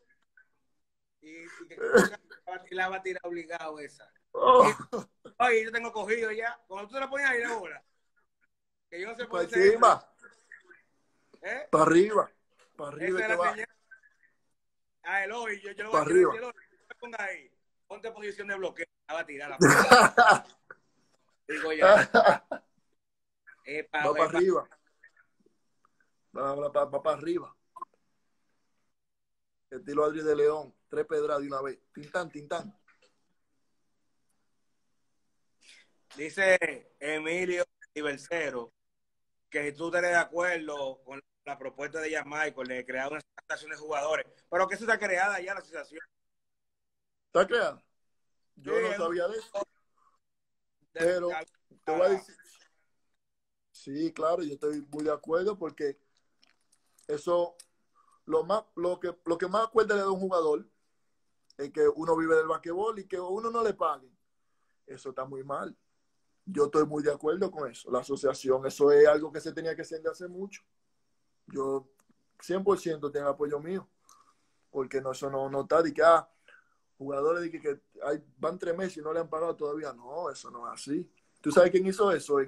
y la va a tirar obligado esa. Oh. Oye, yo tengo cogido ya. Cuando tú te la pones ahí la bola, que yo no sé por Para qué encima. Para arriba. Para arriba esa que es la va. señal. A Eloy, yo lo voy Para a decir, arriba. Eloy, me ponga ahí. Ponte en posición de bloqueo. La va a tirar la bola. Digo ya. Va para arriba. Va para arriba. Estilo Adri de León. 3 pedradas de una vez. Tintán, tintán. Dice Emilio Ibercero que si tú estás de acuerdo con la propuesta de Michael de crear una asociación de jugadores, pero que eso está creada ya la asociación. ¿Está creado? Yo Sí, no sabía de eso. Pero de, te voy a decir. Sí, claro, yo estoy muy de acuerdo porque eso, lo que más acuerda de un jugador es que uno vive del basquetbol y que uno no le pague. Eso está muy mal. Yo estoy muy de acuerdo con eso. La asociación, eso es algo que se tenía que hacer de hace mucho. Yo 100% tengo apoyo mío. Porque no, eso no está de que, jugadores de que van 3 meses y no le han pagado todavía. No, eso no es así. ¿Tú sabes quién hizo eso?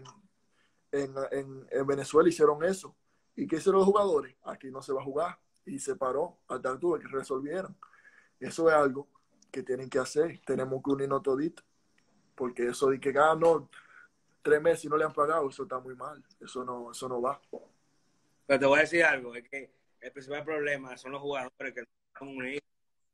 En Venezuela hicieron eso. ¿Y qué hicieron los jugadores? Aquí no se va a jugar. Y se paró hasta que resolvieran. Eso es algo que tienen que hacer. Tenemos que unirnos toditos. Porque eso de que no, 3 meses y no le han pagado, eso está muy mal. Eso no va. pero te voy a decir algo, es que el principal problema son los jugadores que no son unidos.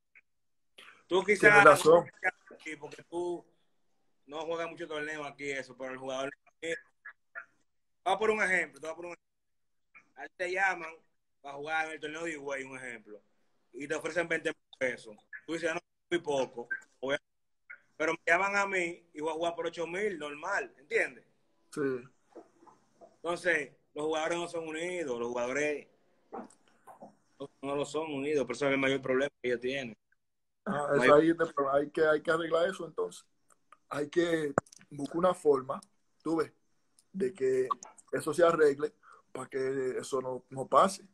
Tú Tienes quizás, razón. porque tú no juegas mucho torneo aquí, eso, pero el jugador... Te voy a poner un ejemplo, A él te llaman para jugar en el torneo de Higüey, un ejemplo, y te ofrecen 20 pesos. Tú dices, no, muy poco, pero me llaman a mí y voy a jugar por 8,000, normal, ¿entiendes? Sí. Entonces, los jugadores no son unidos, los jugadores no lo son unidos, por eso es el mayor problema que ellos tienen. Eso ahí hay que arreglar eso entonces. Hay que buscar una forma, tú ves, de que eso se arregle para que eso no pase.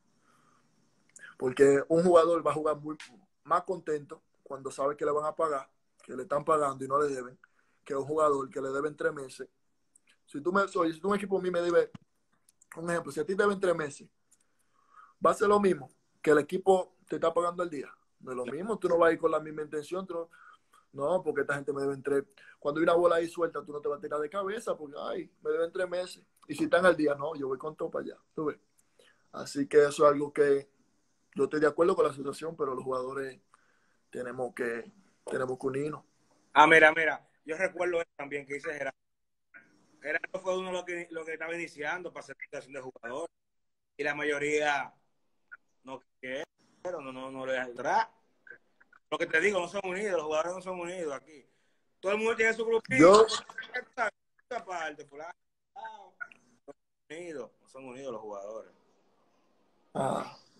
Porque un jugador va a jugar más contento cuando sabe que le van a pagar, que le están pagando y no le deben, que un jugador que le deben 3 meses. Si tú un equipo a mí me debe, un ejemplo, si a ti te deben 3 meses, va a ser lo mismo que el equipo te está pagando al día. No es lo mismo, tú no vas a ir con la misma intención, no, porque esta gente me deben 3. Cuando hay una bola ahí suelta, tú no te vas a tirar de cabeza porque, me deben 3 meses. Y si están al día, no, yo voy con todo para allá. ¿Tú ves? Así que eso es algo que yo estoy de acuerdo con la situación, pero los jugadores tenemos que unirnos. Mira, yo recuerdo también que dice Gerardo. Gerardo fue uno de los que estaba iniciando para hacer presentación de jugador. Y la mayoría no quieren, no le dan atrás. Lo que te digo, no son unidos, los jugadores no son unidos aquí. Todo el mundo tiene su grupito, Yo, esta parte, fulano. No son unidos los jugadores. ah,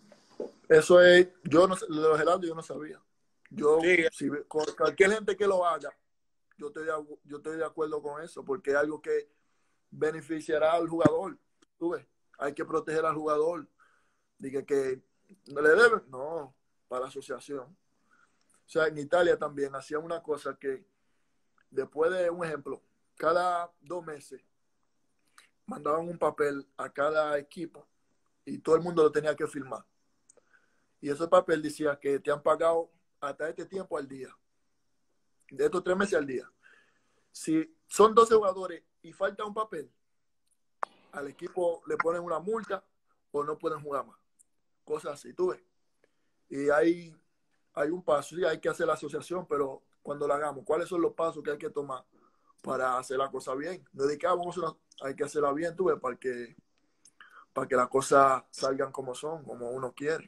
Eso es, yo no sé, de los Geraldo yo no sabía. Yo, Sí, si con cualquier gente que lo haga, yo estoy de acuerdo con eso, porque es algo que beneficiará al jugador. Tú ves, hay que proteger al jugador. Dije que no le deben, no, para la asociación. O sea, en Italia también hacían una cosa que después de un ejemplo, cada 2 meses mandaban un papel a cada equipo y todo el mundo lo tenía que firmar. Y ese papel decía que te han pagado hasta este tiempo al día, de estos 3 meses al día. Si son 12 jugadores y falta un papel, al equipo le ponen una multa o no pueden jugar más. Cosas así, tú ves. Y hay un paso, sí, hay que hacer la asociación, pero cuando la hagamos, ¿cuáles son los pasos que hay que tomar para hacer la cosa bien? No de que hay que hacerla bien, tú ves, para que las cosas salgan como son, como uno quiere.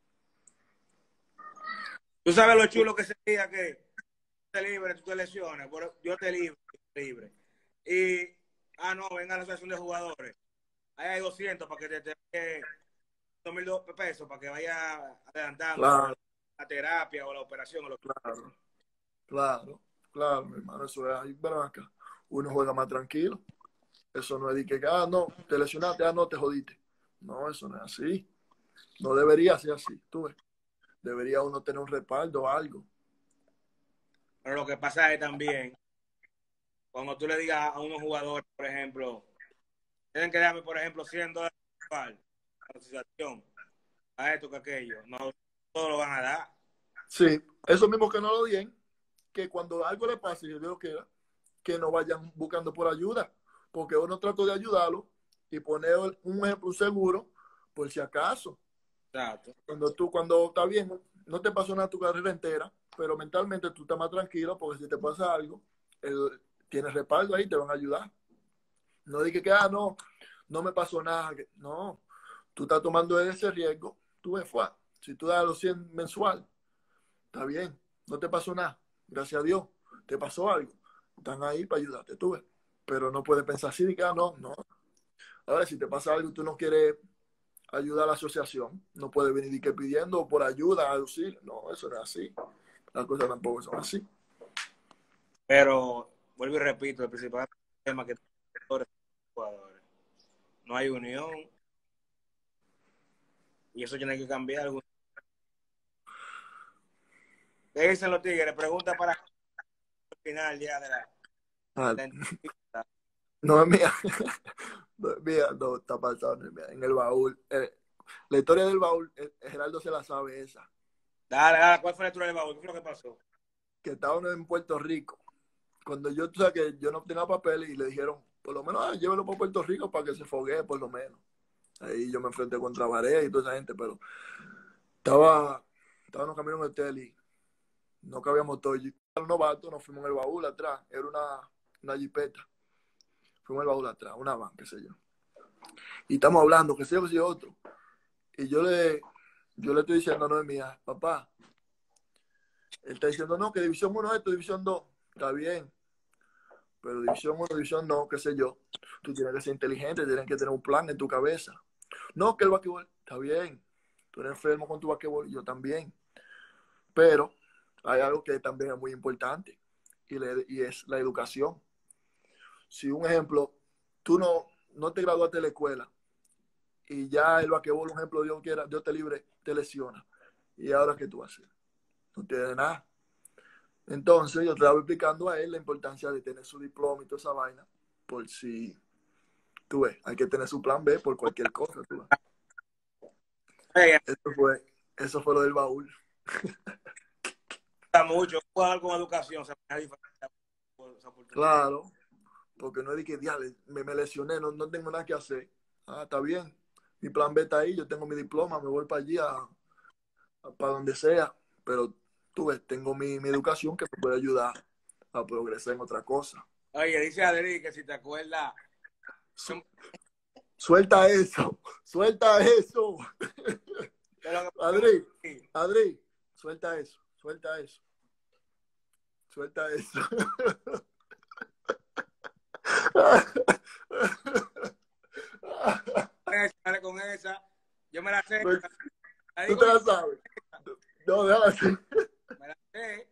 tú sabes lo chulo que sería que te libre, tú te lesiones, pero yo te libre. Y, no, venga a la asociación de jugadores. Ahí hay 200 para que te 2.000 pesos para que vaya adelantando Claro, la terapia o la operación o lo que claro, claro, claro, mi hermano, eso es ahí, pero acá. Uno juega más tranquilo. Eso no es de que, no, te lesionaste, no, te jodiste. No, eso no es así. No debería ser así, tú ves. Debería uno tener un respaldo o algo. Pero lo que pasa es también, cuando tú le digas a unos jugadores, por ejemplo, tienen que darme, por ejemplo, $100 a la asociación, a esto que aquello, no todos lo van a dar. Sí, eso mismo que no lo digan, que cuando algo le pase, yo digo que no vayan buscando por ayuda, porque uno trato de ayudarlo y poner un ejemplo, un seguro, por si acaso. Exacto. Cuando está bien, no te pasó nada tu carrera entera, pero mentalmente tú estás más tranquilo, porque si te pasa algo, tienes respaldo ahí, te van a ayudar. No dije que, no, no me pasó nada. No, tú estás tomando ese riesgo, tú ves, si tú das los 100 mensual, está bien, no te pasó nada, gracias a Dios, te pasó algo, están ahí para ayudarte, tú ves. Pero no puedes pensar así, de que, no, no. Ahora, si te pasa algo y tú no quieres ayudar a la asociación, no puedes venir y que pidiendo por ayuda, auxilio. No, eso no es así. Las cosas tampoco son así. Pero, vuelvo y repito, el principal tema que tenemos los jugadores. No hay unión y eso tiene que cambiar. ¿Qué dicen los tigres? Pregunta para el final ya Ah, la entrevista. no es mía. No es mía, no está pasando, no es mía. En el baúl. La historia del baúl, Geraldo se la sabe esa. Dale, dale, ¿cuál fue la lectura del baúl? ¿Qué fue lo que pasó? Que estábamos en Puerto Rico. Cuando yo, tú sabes que yo no tenía papeles y le dijeron, por lo menos, llévelo para Puerto Rico para que se foguee, por lo menos. Ahí yo me enfrenté contra Varea y toda esa gente, pero estaba, estábamos caminando en el hotel y no cabíamos todos. Los novatos nos fuimos en el baúl atrás. Era una jipeta. Fuimos en el baúl atrás, una van, qué sé yo. Y estamos hablando, qué sé yo, qué sé yo, otro. Y yo le estoy diciendo, no es mía, papá. Él está diciendo, no, que división 1 es esto, división 2. Está bien, pero división 1, división no, qué sé yo. Tú tienes que ser inteligente, tienes que tener un plan en tu cabeza. No, que el basquetbol, está bien. Tú eres enfermo con tu basquetbol, yo también. Pero hay algo que también es muy importante y es la educación. Si un ejemplo, tú no te graduaste de la escuela y ya el basquetbol, un ejemplo, Dios quiera, Dios te libre, te lesiona. ¿Y ahora qué tú haces? No tienes nada. Entonces yo estaba explicando a él la importancia de tener su diploma y toda esa vaina, por si, tú ves, hay que tener su plan B por cualquier cosa, tú ves. Oye, Eso fue lo del baúl. está mucho. Un jugador con educación se maneja diferente por esa oportunidad. Claro, porque no es de que, diable, me lesioné, no tengo nada que hacer. Está bien. Mi plan B está ahí, yo tengo mi diploma, me voy para allí, para donde sea. Pero tú ves, tengo mi educación que me puede ayudar a progresar en otra cosa. Oye, dice Adri que si te acuerdas, Su- Suelta eso, suelta eso. de lo Adri, que Adri, suelta eso, suelta eso, suelta eso. dale con esa. Yo me la sé. La ¿Tú digo te la yo, sabes? No, déjala así. me la sé,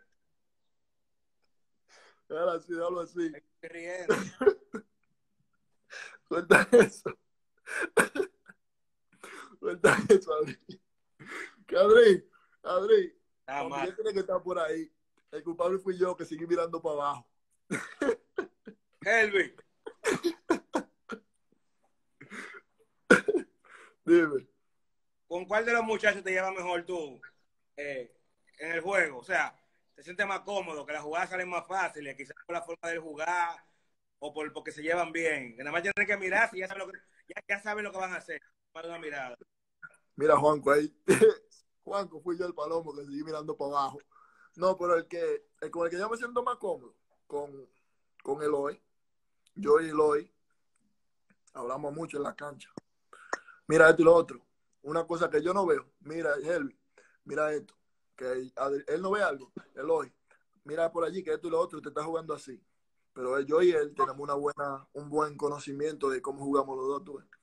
Déjala así, déjalo así. me estoy riendo. Suelta eso. Suelta eso, Adri. Que Adri, Está Juan mal. Miguel tiene que estar por ahí. El culpable fui yo que seguí mirando para abajo. Helvi, Dime. ¿con cuál de los muchachos te llevas mejor tú en el juego? O sea, ¿te sientes más cómodo, que las jugadas salen más fáciles, quizás por la forma de jugar o porque se llevan bien? Que nada más tienen que mirar y ya saben lo que van a hacer. Para una mirada. Mira, Juanco, ahí. Juanco, fui yo el palomo que seguí mirando para abajo. No, pero con el que yo me siento más cómodo, con Eloy. Yo y Eloy hablamos mucho en la cancha. Mira esto y lo otro. Una cosa que yo no veo. Mira, Helvi, mira esto. Que él no ve algo. Eloy, mira por allí que esto y lo otro te está jugando así. Pero yo y él tenemos un buen conocimiento de cómo jugamos los dos. ¿Tú ves?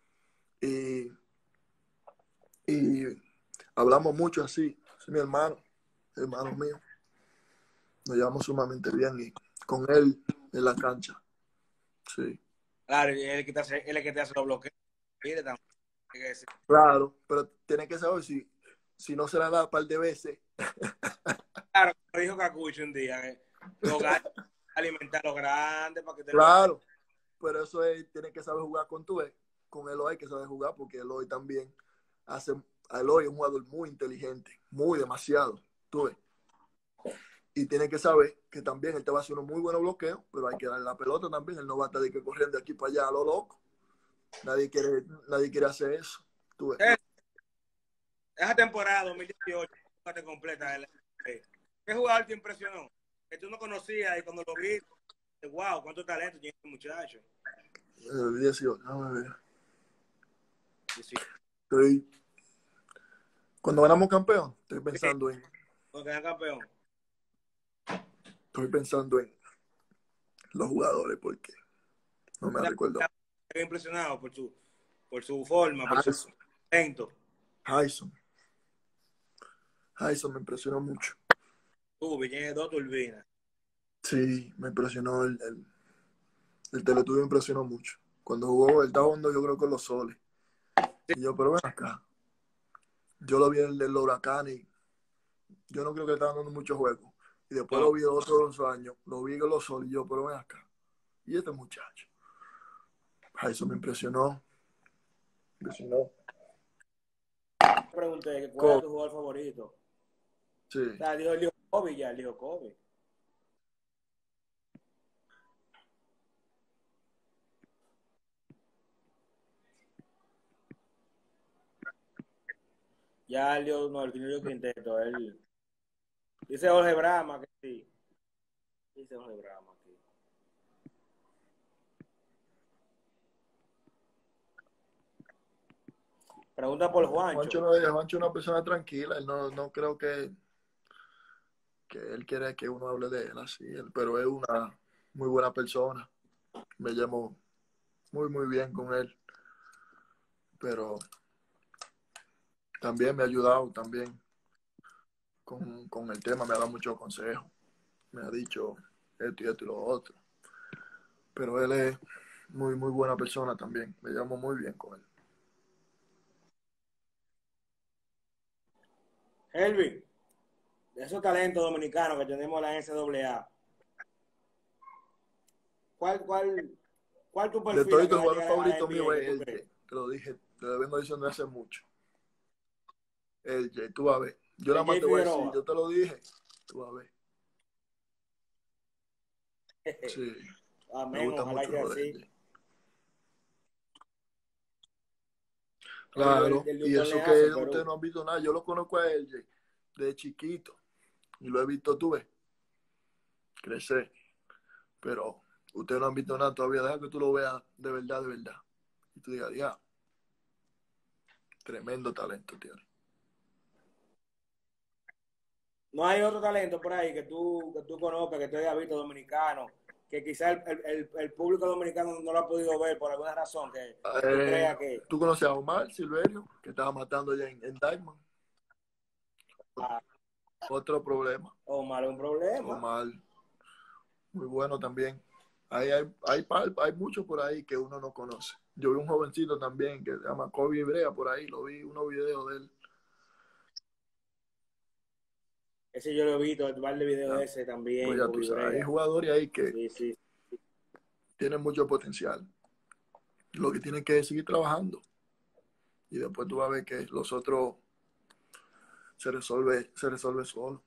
Y hablamos mucho así. Es mi hermano mío. Nos llevamos sumamente bien y con él en la cancha. Sí. Claro, y él es el que te hace los bloqueos. Mire, también. Claro, pero tiene que saber si no se la da un par de veces. Claro, como dijo Cacucho un día, los gallos alimentar a los grandes para que te lo Claro, pero tiene que saber jugar con tú. Con Eloy hay que saber jugar porque Eloy también hace. Eloy es un jugador muy inteligente, muy demasiado. Tú ves. Y tiene que saber que también él te va a hacer unos muy buenos bloqueos, pero hay que darle la pelota también. Él no va a estar de que corriendo de aquí para allá a lo loco. Nadie quiere hacer eso. Tú ves. Esa temporada 2018, te completa. ¿Qué jugador te impresionó? Que tú no conocías y cuando lo vi, wow, cuánto talento tiene este muchacho. 18, déjame ver. Y sí, Estoy, cuando ganamos campeón, cuando quedan campeón. estoy pensando en los jugadores porque no O me sea, recuerdo. estoy impresionado por su forma, por su Jason, talento. Jason, Jason me impresionó mucho. Tú, Villene, dos turbinas. Sí, me impresionó el Teletubbie me impresionó mucho. Cuando jugó, él estaba jugando yo creo con los Soles. Y yo, pero ven acá. Yo lo vi en el Huracán y yo no creo que le estaban dando muchos juegos. Y después No, lo vi otros 2 años, lo vi con los Soles y yo, pero ven acá. Y este muchacho. Jason me impresionó. Impresionó. pregunté que cuál era Co- tu jugador favorito. O Sí. sea, dijo Leo Kobe ya, Leo Kobe. Ya Leo, no, el Leo Quinteto, él. Dice Jorge Brahma que sí. Dice Jorge Brahma aquí. Pregunta por Juancho. Juancho es una persona tranquila. Él no creo que él quiere que uno hable de él así. Pero es una muy buena persona. Me llevo muy bien con él. Pero también me ha ayudado también con el tema. Me ha dado muchos consejos. Me ha dicho esto y lo otro. Pero él es muy buena persona también. Me llevo muy bien con él. Helvin, de esos talentos dominicanos que tenemos en la NCAA, ¿cuál, ¿cuál tu De perfil todo que el va a jugador llegar a la favorito mío NBA que es tú crees? LJ. Te lo dije, te lo vengo diciendo hace mucho. LJ, tú vas a ver. Yo nada El más Jay te voy a decir, Figueroa. yo te lo dije. Tú vas a ver. Sí, me Amén, gusta ojalá mucho sea lo de así. LJ. Claro, El de un y eso torneazo que en ustedes Perú. no han visto nada. Yo lo conozco a LJ de chiquito. Y lo he visto, tú ves, crecer. Pero ustedes no han visto nada todavía. Deja que tú lo veas de verdad, de verdad. Y tú digas, ya, tremendo talento tiene. No hay otro talento por ahí que tú conozcas, que tú hayas visto dominicano, que quizá el público dominicano no lo ha podido ver por alguna razón, que tú Eh, creas que ¿Tú conoces a Omar Silverio, que estaba matando allá en Diamond? otro problema. Omar es un problema. Omar, muy bueno también. Hay muchos por ahí que uno no conoce. Yo vi un jovencito también que se llama Kobe Brea por ahí, lo vi unos videos de él. Ese yo lo he visto, el par de videos Ya, ese también, pues ya tú Kobe sabes, hay Brea. jugadores ahí que Sí. tienen mucho potencial. Lo que tienen que es seguir trabajando. Y después tú vas a ver que los otros se resuelve solo.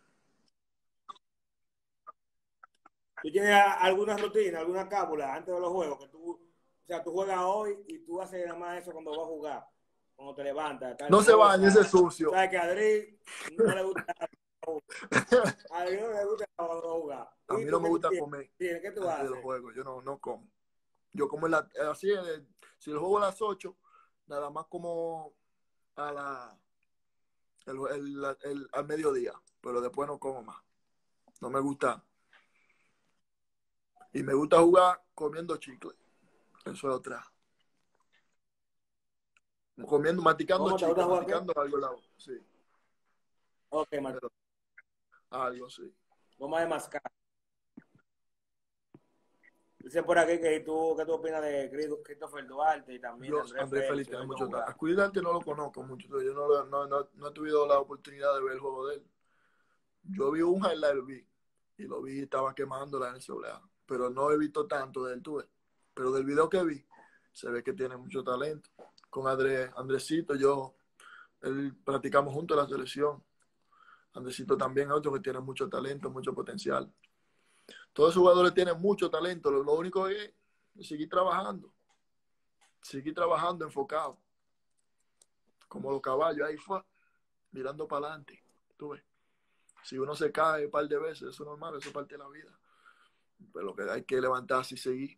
¿Tú tienes alguna rutina, alguna cábula antes de los juegos? O sea, tú juegas hoy y tú haces nada más eso cuando vas a jugar, cuando te levantas, tal No se bañe, ese cosa. sucio. ¿Sabes que a Adri no le gusta? A Adri no le gusta cuando jugar. A ¿Y mí tú no me qué tú gusta tienes? comer ¿Qué tú antes de los haces? juegos. Yo no como. Yo como así, si el juego a las 8, nada más como a al mediodía, pero después no como más. No me gusta. Y me gusta jugar comiendo chicle. Eso es otra. Comiendo, masticando ¿Cómo te chicle, gusta jugar qué? masticando algo en la boca. Sí, Ok, pero algo, sí. goma de mascar. Dicen por aquí que ¿qué tú opinas de Christopher Duarte y también de Yo, Andrés Andrés Félix Félix si lo tiene he visto mucho talento. jugar? A Cuidarte no lo conozco mucho, yo no he tenido la oportunidad de ver el juego de él. Yo vi un highlight, y lo vi, estaba quemando la NCAA, pero no he visto tanto de él, tú ves. Pero del video que vi, se ve que tiene mucho talento. Con Andresito, él practicamos juntos la selección. Andresito también es otro que tiene mucho talento, mucho potencial. Todos esos jugadores tienen mucho talento, lo único es seguir trabajando enfocado, como los caballos, ahí fue, mirando para adelante, tú ves. Si uno se cae un par de veces, eso es normal, eso es parte de la vida. Pero lo que hay que levantarse y seguir.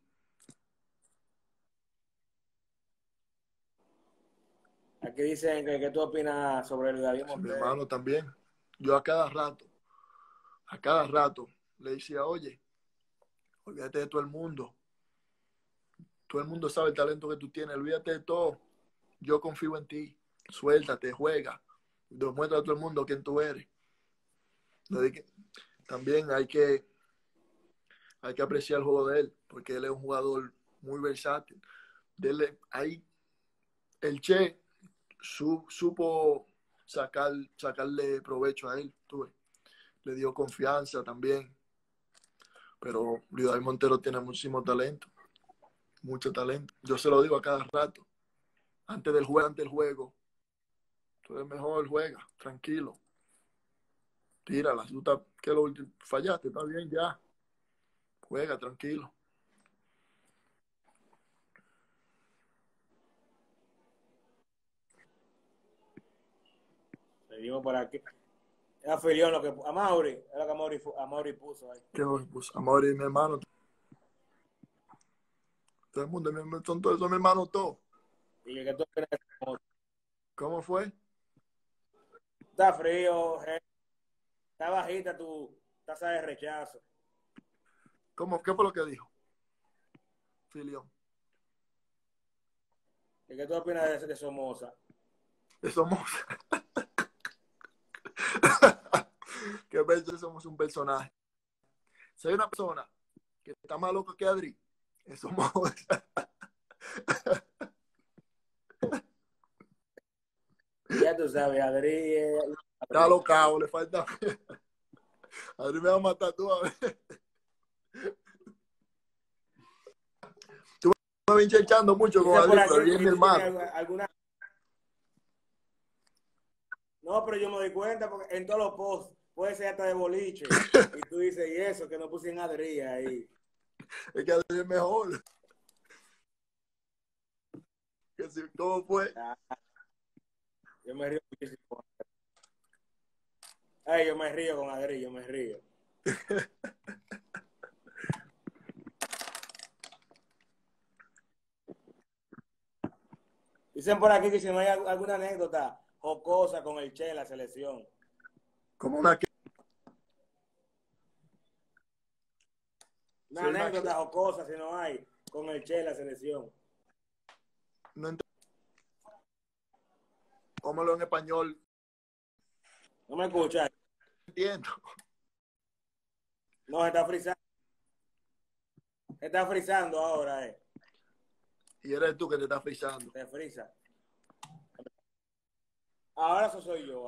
Aquí dicen que ¿qué tú opinas sobre el David Si mi Montero? hermano también, yo a cada rato, le decía, oye, olvídate de todo el mundo sabe el talento que tú tienes, olvídate de todo, yo confío en ti, suéltate, juega, demuestra a todo el mundo quién tú eres. También hay que apreciar el juego de él, porque él es un jugador muy versátil. Ahí el Che supo sacarle provecho a él, tú ves. Le dio confianza también. Pero David Montero tiene muchísimo talento, mucho talento. Yo se lo digo a cada rato. Antes del juego, tú eres mejor, juega, tranquilo. Tírala, que lo fallaste, está bien ya. Juega, tranquilo. Seguimos por aquí. Es Filión lo que a Mauri, es lo que a Mauri puso ahí. Que pues, amor y mi hermano, todo el mundo, son todos mis hermanos todos. Y que tú opinas de esa moto. ¿Cómo fue? Está frío, está bajita tu tasa de rechazo. ¿Qué fue lo que dijo Filión? ¿Y qué tú opinas de Somoza? Somos, que veces somos un personaje. Si hay una persona que está más loca que Adri, somos. Ya tú sabes, Adri. Está locao, le falta. Adri me va a matar tú a ver. Tú me vienes echando mucho con Dice por Adri, aquí pero Adri es que mi tú tienes hermano. alguna. No, pero yo me doy cuenta porque en todos los posts puede ser hasta de boliche. Y tú dices, y eso, que no puse en Adri ahí. Es que Adri es mejor. ¿Cómo fue? Ah, yo me río muchísimo. Ay, yo me río con Adri, yo me río. Dicen por aquí que si no hay alguna anécdota jocosa con el Che en la selección. Como una que. Una anécdota jocosa si no hay con el Che en la selección. No Póngalo en español. ¿No me escuchas? Entiendo. No, se está frizando. Se está frizando ahora, Y eres tú que te estás frisando. Se friza. Ahora eso soy yo.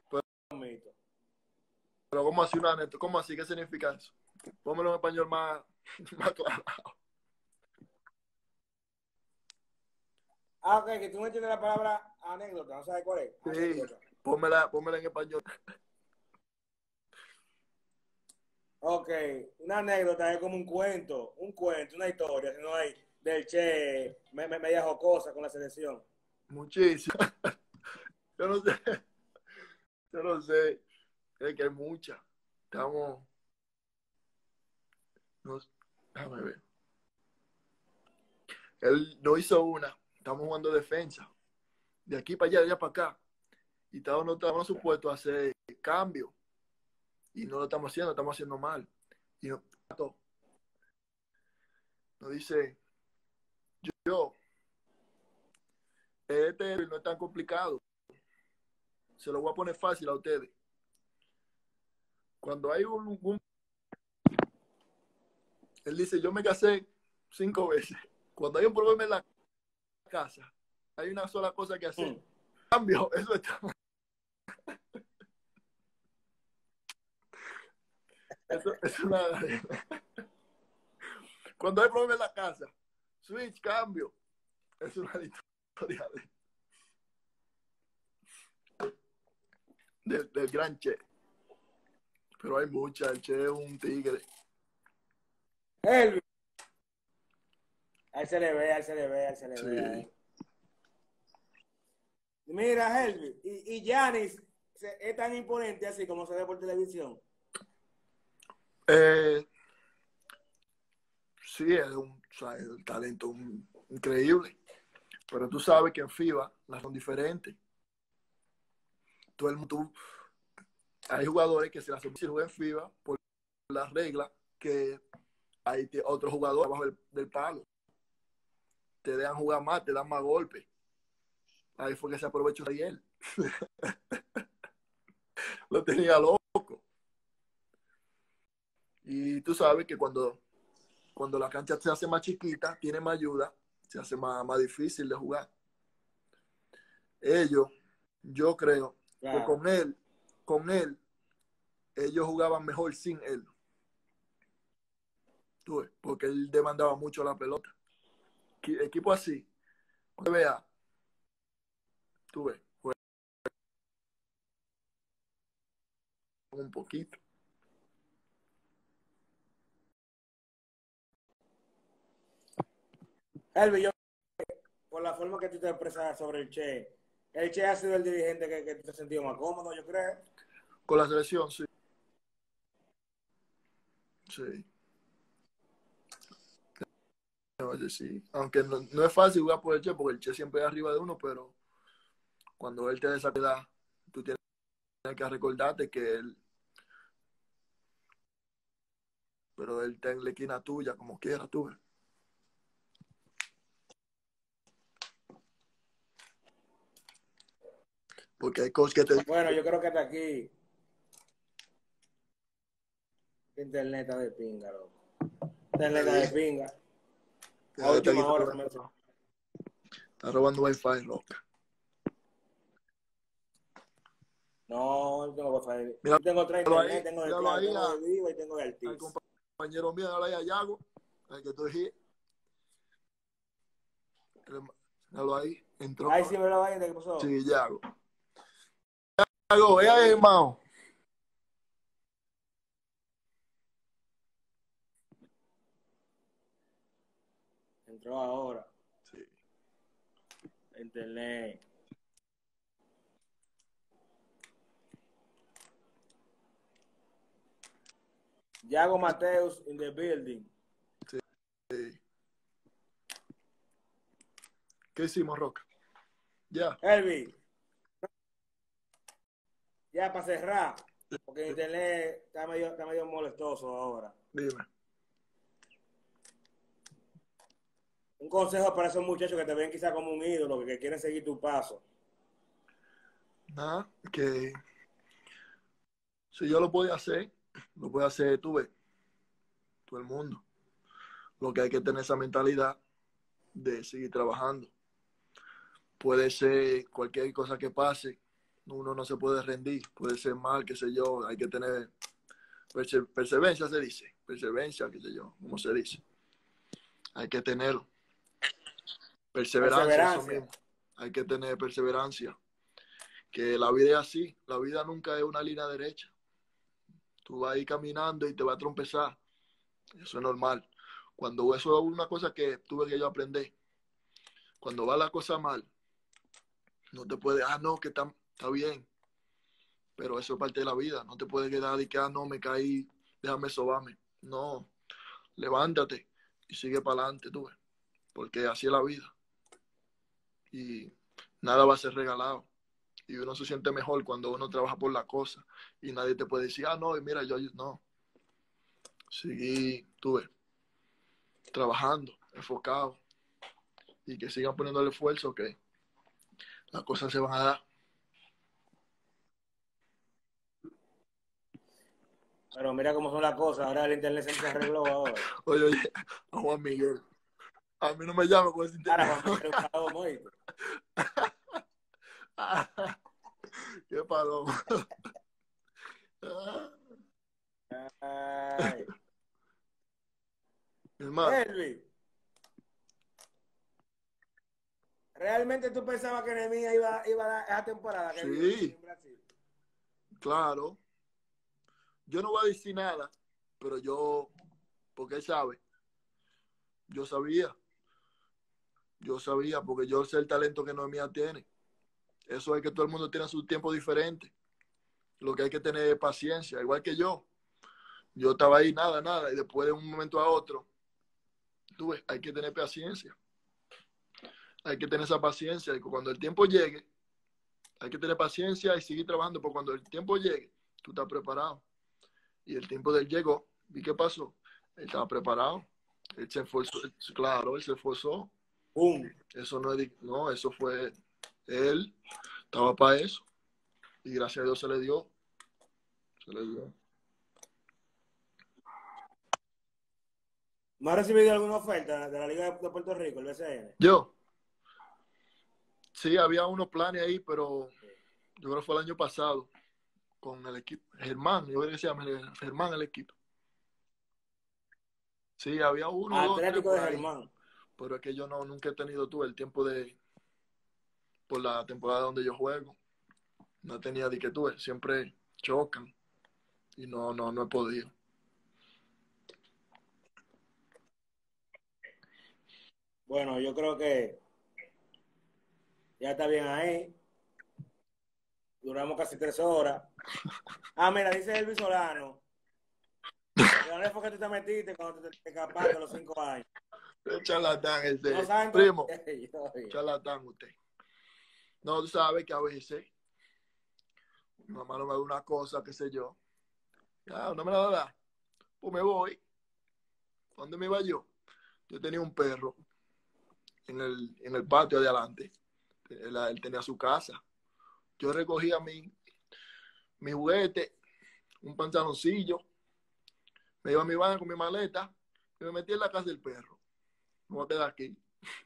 Pero ¿cómo así una neta? ¿Cómo así? ¿Qué significa eso? Pónmelo en español más, más claro. Ah, ok, que tú no entiendes la palabra anécdota, ¿no sabes cuál es? Sí, Anécdota. pónmela en español. Ok, una anécdota es como un cuento, una historia, si no hay del Che, media jocosa con la selección. Muchísimo. Yo no sé. Yo no sé. Es que hay muchas. Estamos. No, déjame ver. Él no hizo una. Estamos jugando defensa. De aquí para allá, de allá para acá. Y estábamos supuestos a hacer cambio. Y no lo estamos haciendo mal. Y nos dice, yo, este no es tan complicado. Se lo voy a poner fácil a ustedes. Cuando hay él dice, yo me casé 5 veces. Cuando hay un problema en la casa, hay una sola cosa que hacer. Cambio, eso está. Eso es una. Cuando hay problema en la casa, switch, cambio. Es una historia del gran Che. Pero hay muchas. El Che es un tigre. Elvis. Ahí se le ve, ahí se le ve, ahí se le Sí. ve. Mira, Elvis, y Giannis es tan imponente así como se ve por televisión. Sí, o sea, es un talento increíble. Pero tú sabes que en FIBA las son diferentes. Todo el mundo, hay jugadores que se las juegan en FIBA por las reglas que hay otros jugadores abajo del palo. Te dejan jugar más, te dan más golpes. Ahí fue que se aprovechó Ariel. Lo tenía loco. Y tú sabes que cuando la cancha se hace más chiquita, tiene más ayuda, se hace más difícil de jugar. Yo creo que Claro. con él, ellos jugaban mejor sin él. Tú ves, porque él demandaba mucho la pelota. Equipo así, cuando vea, tú ves, juega un poquito. Elvis, yo, por la forma que tú te expresas sobre el Che ha sido el dirigente que tú te has sentido más cómodo, yo creo. Con la selección, sí. Sí. Sí. Aunque no es fácil jugar por el Che, porque el Che siempre es arriba de uno, pero cuando él te da esa edad, tú tienes que recordarte que él, pero él está en la esquina tuya, como quiera, tú ves. Porque hay cosas que te... Bueno, yo creo que hasta aquí internet está de pinga, loco. Internet está de pinga. A última hora se me hace. Está robando wifi, loca. No, yo tengo wifi. Míralo Yo tengo tres internet, ahí, tengo de míralo Claro, ahí tengo de Viva y tengo de al Altiz. compañero mío, míralo ahí a Yago, al que tú dijiste. Míralo ahí, entró. Ahí sí me lo vayan, ¿qué pasó? Sí, Yago. Yago, ve ahí, hermano. Entró ahora. Sí. Internet. Yago Mateus in the building. Sí. ¿Qué hicimos, Roca? Ya. Elvi, ya para cerrar, porque el internet está medio molestoso ahora. Dime. Un consejo para esos muchachos que te ven quizá como un ídolo, que quieren seguir tu paso. Nada, que Si yo lo podía hacer, lo puede hacer, tú ves, todo el mundo. Lo que hay que tener esa mentalidad de seguir trabajando. Puede ser cualquier cosa que pase, uno no se puede rendir, puede ser mal, qué sé yo, hay que tener perseverancia, se dice, perseverancia, qué sé yo, ¿cómo se dice? Hay que tener perseverancia, eso Perseverancia. mismo, hay que tener perseverancia, que la vida es así, la vida nunca es una línea derecha, tú vas a ir caminando y te vas a trompezar, eso es normal. Cuando eso es una cosa que tuve que yo aprender, cuando va la cosa mal, no te puedes, no, que está bien, pero eso es parte de la vida, no te puedes quedar y que, no, me caí, déjame sobarme, no, levántate y sigue para adelante, tú ves, porque así es la vida y nada va a ser regalado y uno se siente mejor cuando uno trabaja por la cosa y nadie te puede decir, no, y mira, yo no, seguí, tú ves, trabajando, enfocado y que sigan poniendo el esfuerzo, que las cosas se van a dar. Pero mira cómo son las cosas. Ahora el internet se arregló ahora. Oye, a Juan Miguel, a mí no me llame con ese Ahora internet. Juan Miguel es un palomo, ¿oíste? Qué paloma. Ay. Hermano, Elvis, ¿realmente tú pensabas que Nehemías iba a dar esa temporada que dio sí, en Brasil? claro. Yo no voy a decir nada, pero yo, porque él sabe, yo sabía, porque yo sé el talento que Noemía tiene. Eso es que todo el mundo tiene su tiempo diferente. Lo que hay que tener es paciencia, igual que yo. Yo estaba ahí, nada, y después de un momento a otro, tú ves, hay que tener paciencia. Hay que tener esa paciencia y cuando el tiempo llegue, hay que tener paciencia y seguir trabajando, porque cuando el tiempo llegue, tú estás preparado. Y el tiempo de él llegó. ¿Y qué pasó? Él estaba preparado. Él se esforzó, claro, él se esforzó. ¡Pum! Eso no, eso fue, él estaba para eso. Y gracias a Dios se le dio. Se le dio. ¿No has recibido alguna oferta de la Liga de Puerto Rico, el BCN? Yo, sí, había unos planes ahí, pero yo creo que fue el año pasado con el equipo. Germán, yo creo que se llama Germán el equipo. Sí, había uno, dos, tres Atlético por de ahí. Germán. Pero es que yo no, nunca he tenido tú el tiempo por la temporada donde yo juego. No tenía de que tuve, siempre chocan y no he podido. Bueno, yo creo que ya está bien ahí. Duramos casi 3 horas. Mira, dice Elvis Solano. ¿De dónde fue que tú te metiste cuando te escapaste a los 5 años? Es charlatán No ese. saben Primo, todavía. charlatán usted. No, tú sabes que a veces mi mamá no me da una cosa, qué sé yo. No me la da. Pues me voy. ¿Dónde me iba yo? Yo tenía un perro en el patio de adelante. Él tenía su casa. Yo recogía mi juguete, un pantaloncillo, me iba a mi baño con mi maleta y me metí en la casa del perro. Me voy a quedar aquí.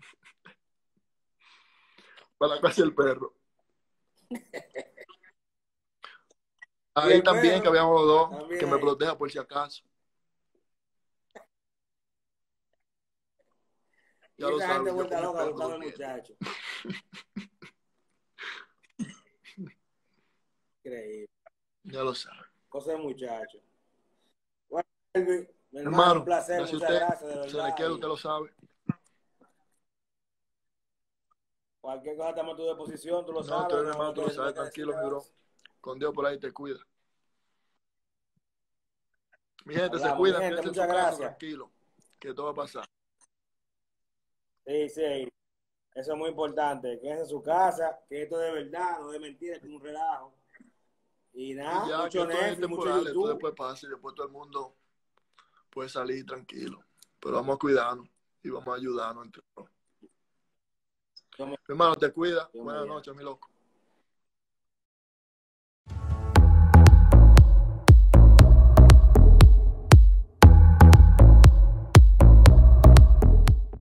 Para la casa del perro. Y Ahí el también que perro, habíamos los dos, que también me ahí. proteja por si acaso. Y Ya lo esa gente sabes, yo vuelta con mi loca perro buscando al durmiendo. muchacho. Increíble. Ya lo sabes. Cosa de muchacho. Bueno, Elvis, mi hermano, un Hermano, placer, gracias a muchas usted. gracias, de Se le verdad. quiere, Y usted lo sabe. cualquier cosa estamos a tu disposición, tú lo No, sabes, usted, mi no, hermano, no tú lo tienes sabes. nada que decirme Tranquilo, mi bro. más. Con Dios por ahí te cuida. Mi gente, se Hablamos, mi cuidan, gente, quédense en su muchas casa, gracias. tranquilo. Que todo va a pasar. Sí, sí, eso es muy importante. Quédense en su casa, que esto de verdad, no de mentira, es como un relajo. Y Y nada, ya, que mucho esto es Netflix, mucho temporal, esto YouTube. después pasa y después todo el mundo puede salir tranquilo. Pero vamos a cuidarnos y vamos a ayudarnos entre todos. Yo me, Mi hermano, te cuida. yo me Buenas llamo. noches, mi loco.